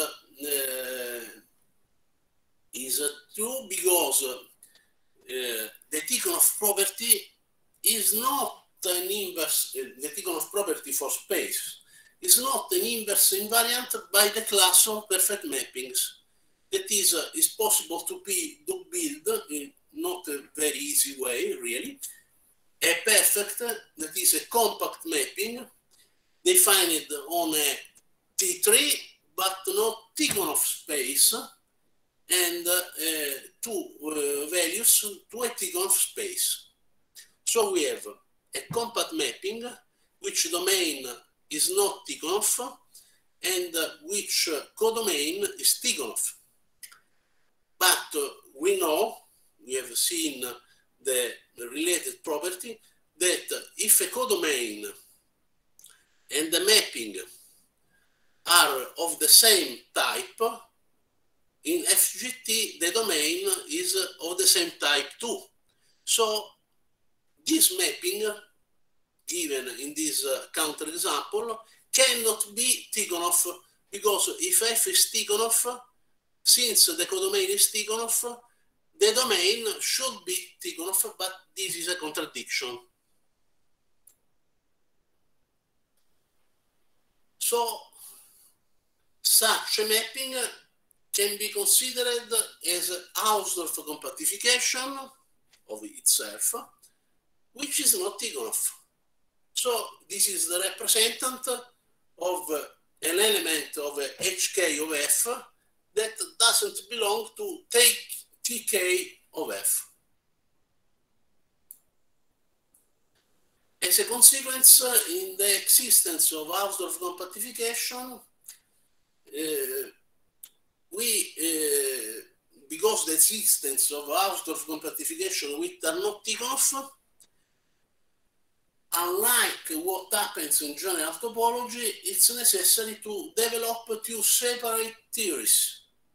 is true because the Tikhonov property is not an inverse, the Tikhonov property for space is not an inverse invariant by the class of perfect mappings. That is possible to build in not a very easy way, really, a perfect, that is a compact mapping defined on a T3, but not Tikhonov space, and two values to a Tikhonov space. So we have a compact mapping, which domain is not Tikhonov, and which codomain is Tikhonov. But we know, we have seen the related property, that if a codomain and the mapping are of the same type, in FGT the domain is of the same type too. So this mapping, given in this counterexample, cannot be Tikhonov, because if f is Tikhonov, since the codomain is Tikhonov, the domain should be Tikhonov, but this is a contradiction. So such a mapping can be considered as a Hausdorff compactification of itself, which is not Tikhonov. So this is the representant of an element of Hk of f that doesn't belong to Tk of f. As a consequence, in the existence of Hausdorff compactification, because the existence of Hausdorff compactification with are not Tikhonov, unlike what happens in general topology, it's necessary to develop two separate theories.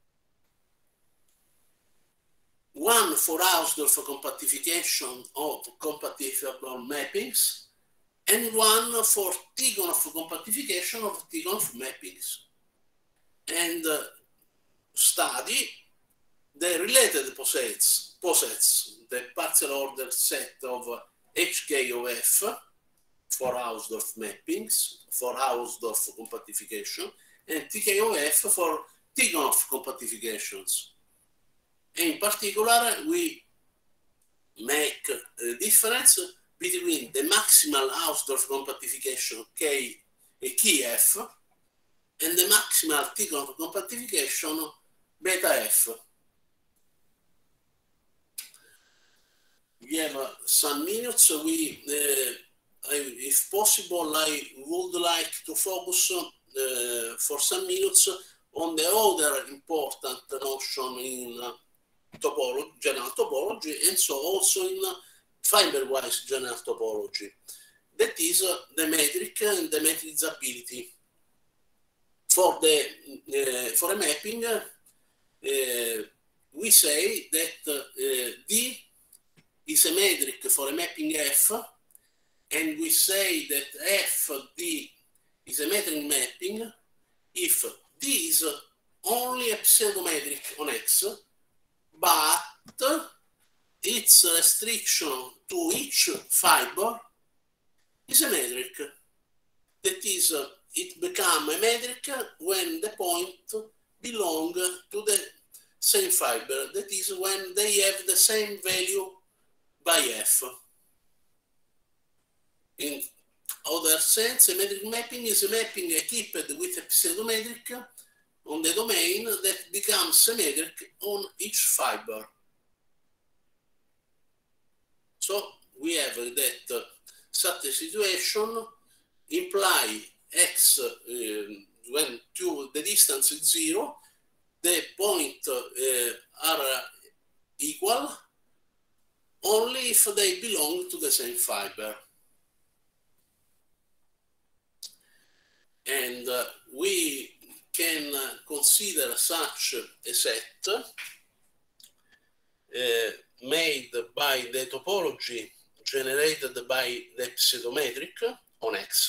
One for Hausdorff compactification of compactifiable mappings, and one for Tikhonov compactification of Tikhonov mappings. and study the related posets, the partial order set of HK of F for Hausdorff mappings, for Hausdorff compactification, and TK of F for Tikhonov compactifications. In particular, we make a difference between the maximal Hausdorff compactification K, key F, and the maximal Tikhonov compactification beta F. We have some minutes. If possible, I would like to focus for some minutes on the other important notion in topology, general topology, and so also in fiber-wise general topology. That is the metric and the metrizability. For a mapping, we say that D is a metric for a mapping F, and we say that FD is a metric mapping if D is only a pseudometric on X, but its restriction to each fiber is a metric. That is, it becomes a metric when the point belongs to the same fiber. That is, when they have the same value by F. In other sense, a metric mapping is a mapping equipped with a pseudometric on the domain that becomes a metric on each fiber. So we have that such a situation imply X when the distance is 0, the points are equal only if they belong to the same fiber. And we can consider such a set made by the topology generated by the pseudometric on X,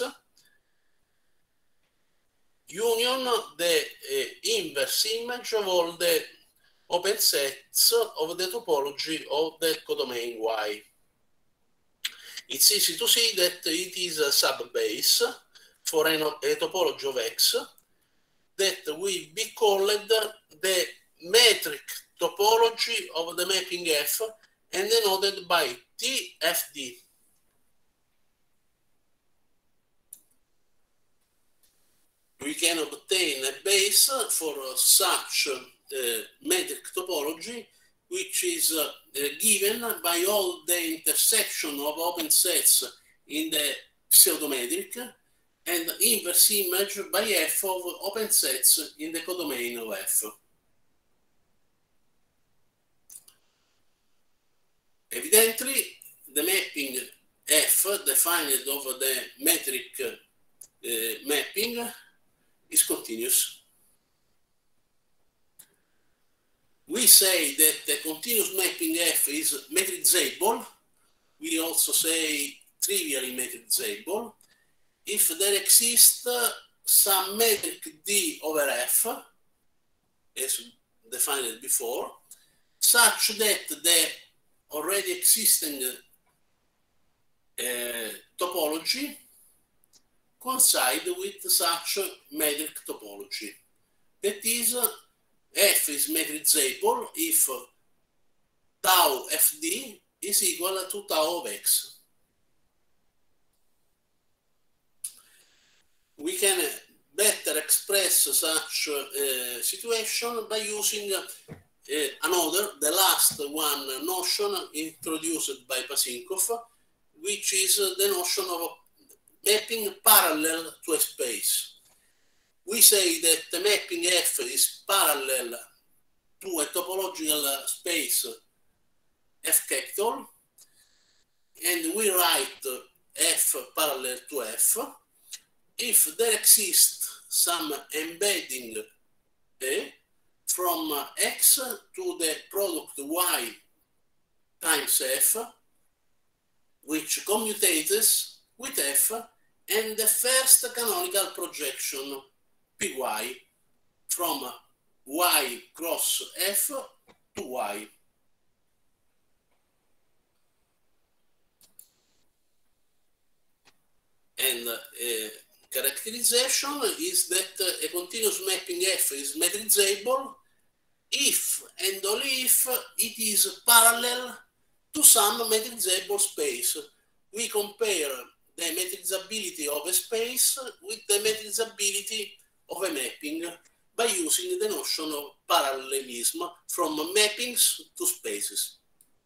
union the inverse image of all the open sets of the topology of the codomain Y. It's easy to see that it is a subbase for a topology of X that will be called the metric topology of the mapping F and denoted by TFD. We can obtain a base for such metric topology, which is given by all the intersection of open sets in the pseudometric and inverse image by F of open sets in the codomain of F. Evidently, the mapping F defined over the metric mapping is continuous. We say that the continuous mapping F is metrizable. We also say trivially metrizable if there exists some metric D over F, as defined before, such that the already existing topology coincide with such metric topology. That is, F is metrizable if tau Fd is equal to tau of X. We can better express such situation by using the last one notion introduced by Pasinkov, which is the notion of mapping parallel to a space. We say that the mapping F is parallel to a topological space F capital, and we write F parallel to F if there exists some embedding A from X to the product Y times F, which commutates with F and the first canonical projection Py from y cross f to y. And characterization is that a continuous mapping F is metrizable if and only if it is parallel to some metrizable space. We compare the metrizability of a space with the metrizability of a mapping by using the notion of parallelism from mappings to spaces.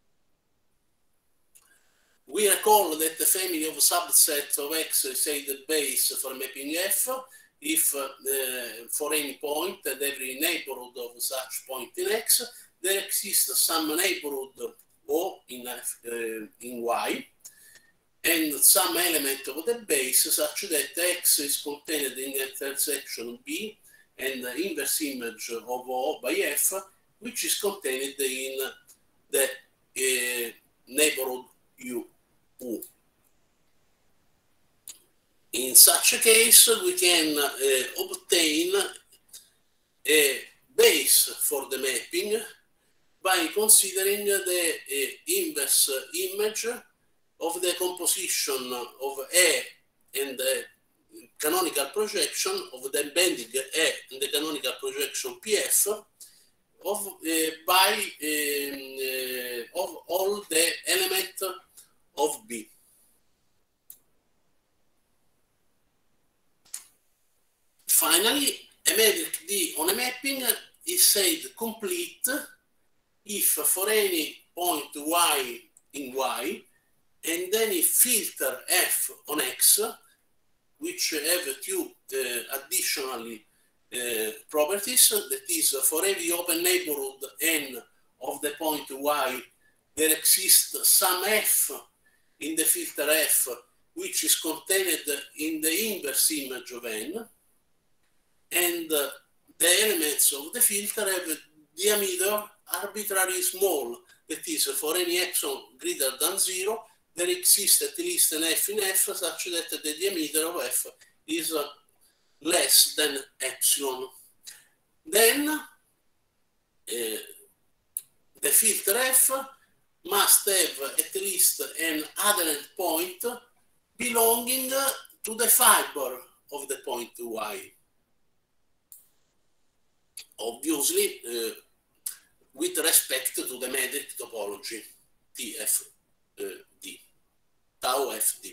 We recall that the family of subsets of X is the base for mapping F if for any point at every neighborhood of such point in X there exists some neighborhood O in Y and some element of the base such that X is contained in the intersection B and the inverse image of O by F, which is contained in the neighborhood U. In such a case, we can obtain a base for the mapping by considering the inverse image of the composition of A and the canonical projection of the embedding A and the canonical projection PF of all the elements of B. Finally, a metric D on a mapping is said complete if for any point Y in Y and any filter F on X, which have two additionally properties, that is, for every open neighborhood N of the point Y, there exists some F in the filter F, which is contained in the inverse image of N, and the elements of the filter have a diameter arbitrarily small, that is, for any epsilon greater than 0, there exists at least an F in F such that the diameter of F is less than epsilon. Then the filter F must have at least an adherent point belonging to the fiber of the point Y. Obviously, with respect to the metric topology TFD, tau FD.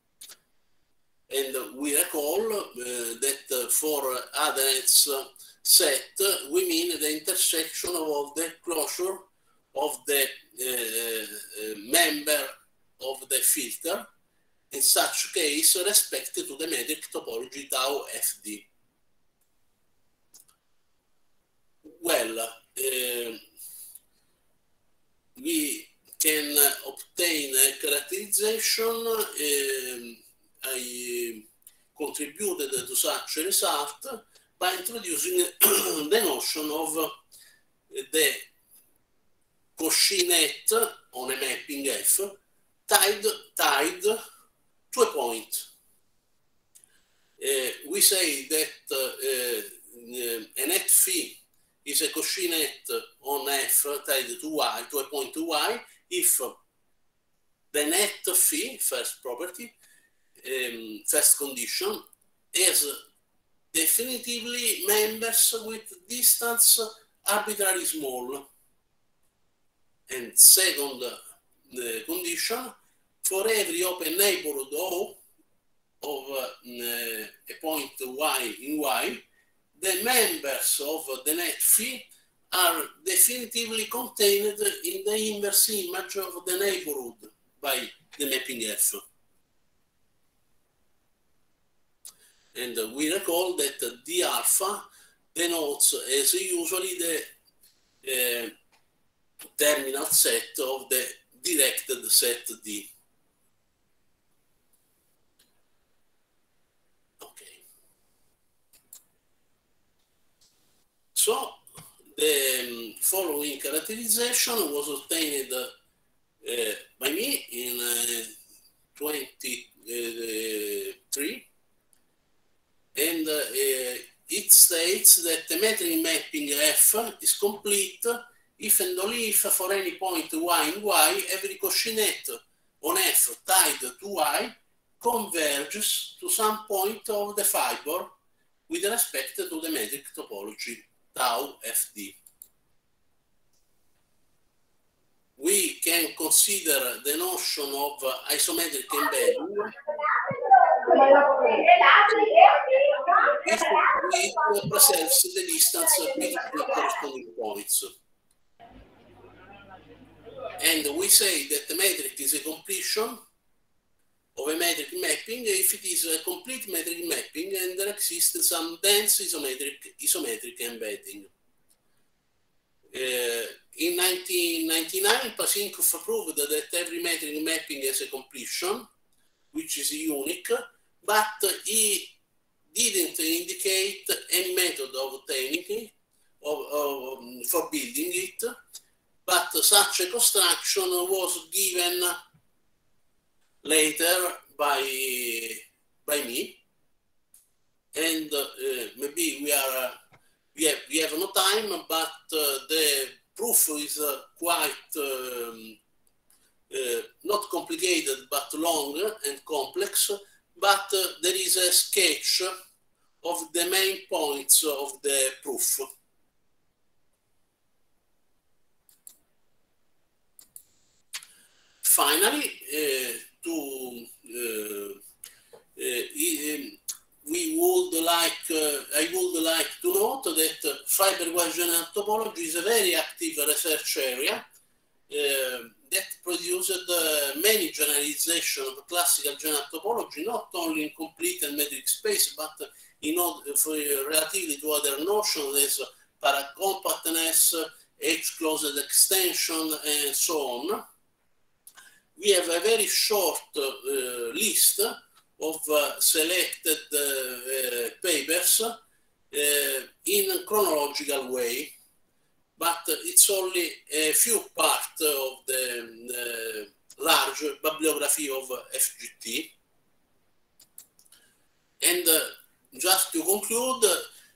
And we recall that for adherence set, we mean the intersection of all the closure of the member of the filter, in such case, respect to the metric topology tau FD. Well, we can obtain a characterization. I contributed to such a result by introducing the notion of the Cauchy net on a mapping F tied to a point. We say that a net phi is a Cauchy net on F tied to Y, to a point Y, if the net phi, first property, first condition, has definitively members with distance arbitrarily small. And second condition, for every open neighborhood O of a point Y in Y, the members of the net phi are definitively contained in the inverse image of the neighborhood by the mapping F. And we recall that D alpha denotes as usually the terminal set of the directed set D. Okay. So the following characterization was obtained by me in 23, and it states that the metric mapping F is complete if and only if for any point y in y, every coordinate on F tied to y converges to some point of the fiber with respect to the metric topology tau Fd. We can consider the notion of isometric embedding if it preserves the distance between the corresponding points. And we say that the metric is a completion of a metric mapping if it is a complete metric mapping and there exists some dense isometric embedding. In 1999, Pasinkov proved that every metric mapping has a completion, which is unique, but he didn't indicate any method of obtaining it, for building it, but such a construction was given later by me, and maybe we have no time, but the proof is quite not complicated, but long and complex, but there is a sketch of the main points of the proof. Finally, I would like to note that fiber-wise general topology is a very active research area that produced many generalizations of classical general topology, not only in complete and metric space, but relatively to other notions as paracompactness, H-closed extension, and so on. We have a very short list of selected papers in chronological way, but it's only a few parts of the large bibliography of FGT. And just to conclude,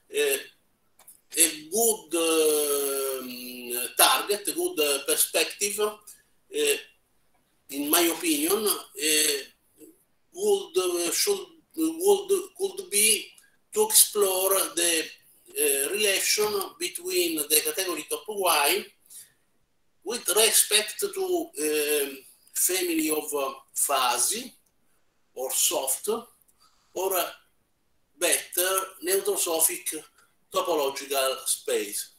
a good target, a good perspective, in my opinion, could be to explore the relation between the category top y with respect to family of fuzzy or soft or better neutral-sophic topological space.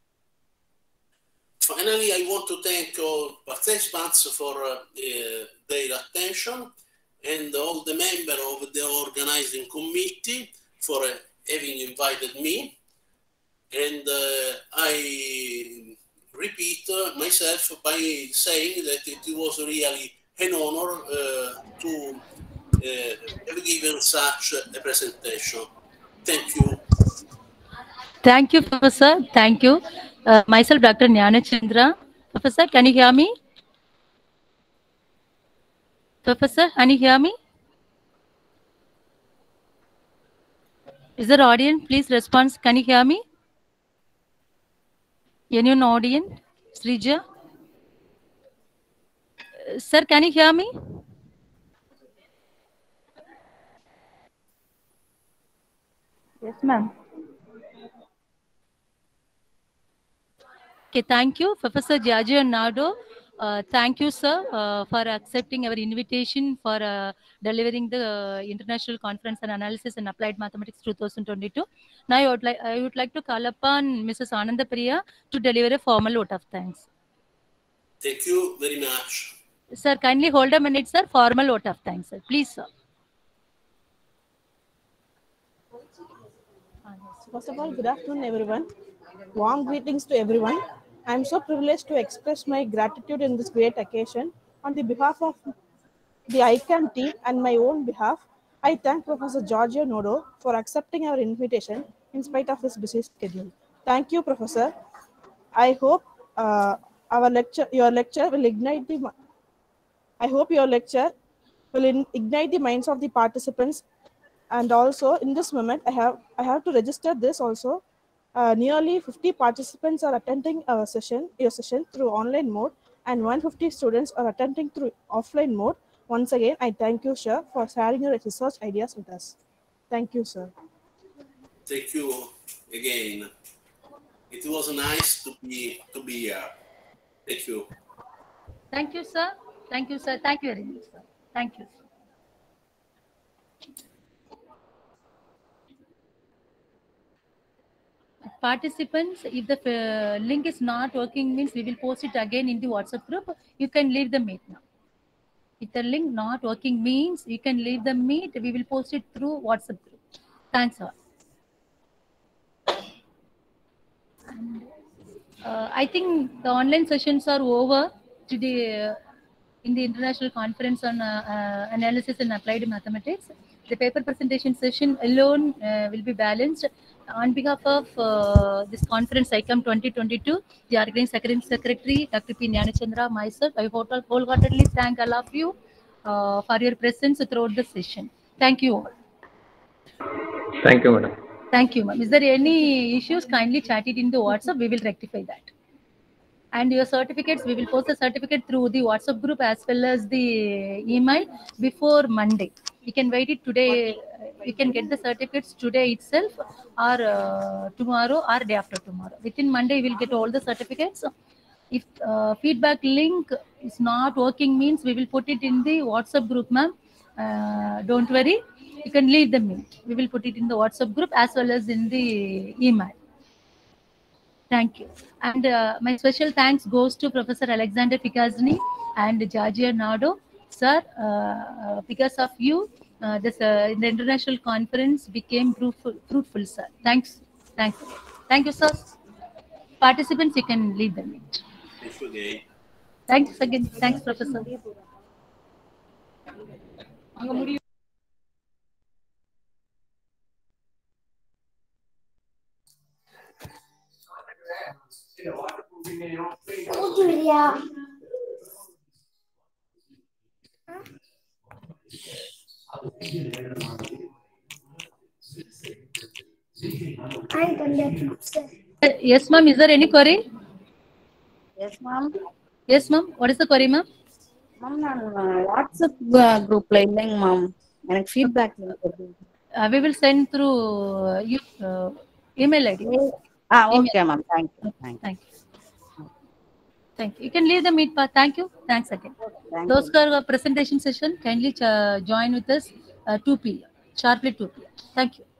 Finally, I want to thank all participants for their attention and all the members of the organizing committee for having invited me. And I repeat myself by saying that it was really an honor to have given such a presentation. Thank you. Thank you, Professor. Thank you. Myself, Dr. Jnanachandra. Professor, can you hear me? Professor, can you hear me? Is there audience? Please respond. Can you hear me? Anyone audience? Srija? Sir, can you hear me? Yes, ma'am. Okay, thank you, Professor Giorgio Nardo. Thank you, sir, for accepting our invitation for delivering the International Conference on Analysis and Applied Mathematics 2022. Now, I would like to call upon Mrs. Ananda Priya to deliver a formal vote of thanks. Thank you very much. Sir, kindly hold a minute, sir. Formal vote of thanks, sir. Please, sir. First of all, good afternoon, everyone. Warm greetings to everyone. I am so privileged to express my gratitude in this great occasion. On the behalf of the ICANN team and my own behalf, I thank Professor Giorgio Nodo for accepting our invitation in spite of his busy schedule. Thank you, Professor. I hope your lecture will ignite the. I hope your lecture will ignite the minds of the participants And also in this moment, I have to register this also. Nearly 50 participants are attending your session through online mode, and 150 students are attending through offline mode. Once again, I thank you, sir, for sharing your research ideas with us. Thank you, sir. Thank you again. It was nice to be here. Thank you. Thank you, sir. Thank you, sir. Thank you very much, sir. Thank you. Participants, if the link is not working, means we will post it again in the WhatsApp group. You can leave the meet now. If the link not working means you can leave the meet. We will post it through WhatsApp group. Thanks all. I think the online sessions are over today in the international conference on analysis and applied mathematics. The paper presentation session alone will be balanced. On behalf of this conference, ICAM 2022, the organizing secretary, Dr. P. Jnanachandra, myself, I wholeheartedly thank all of you for your presence throughout the session. Thank you all. Thank you, madam. Thank you, ma'am. Is there any issues? Kindly chat it in the WhatsApp. We will rectify that. And your certificates, we will post the certificate through the WhatsApp group as well as the email before Monday. You can wait it today. You can get the certificates today itself, or tomorrow, or day after tomorrow. Within Monday, you will get all the certificates. If feedback link is not working, means we will put it in the WhatsApp group, ma'am. Don't worry. You can leave the meet. We will put it in the WhatsApp group as well as in the email. Thank you. And my special thanks goes to Professor Alexander Picazzini and Giorgio Nardo. Sir, because of you, the international conference became fruitful, sir. Thanks. Thank you. Thank you, sir. Participants, you can leave the meet. Thank you again. Thanks again. Thanks, Professor. Yes, ma'am. Is there any query? Yes, ma'am. Yes, ma'am. What is the query, ma'am? Ma'am, WhatsApp group இல்லைங்க ma'am. எனக்கு feedback We will send through email ID. Okay, ma'am. Thank you. Thank you. Thank you. You can leave the meet part. Thank you. Thanks again. Those who are presentation session, kindly join with us 2 p.m. Sharply 2 p.m. Thank you.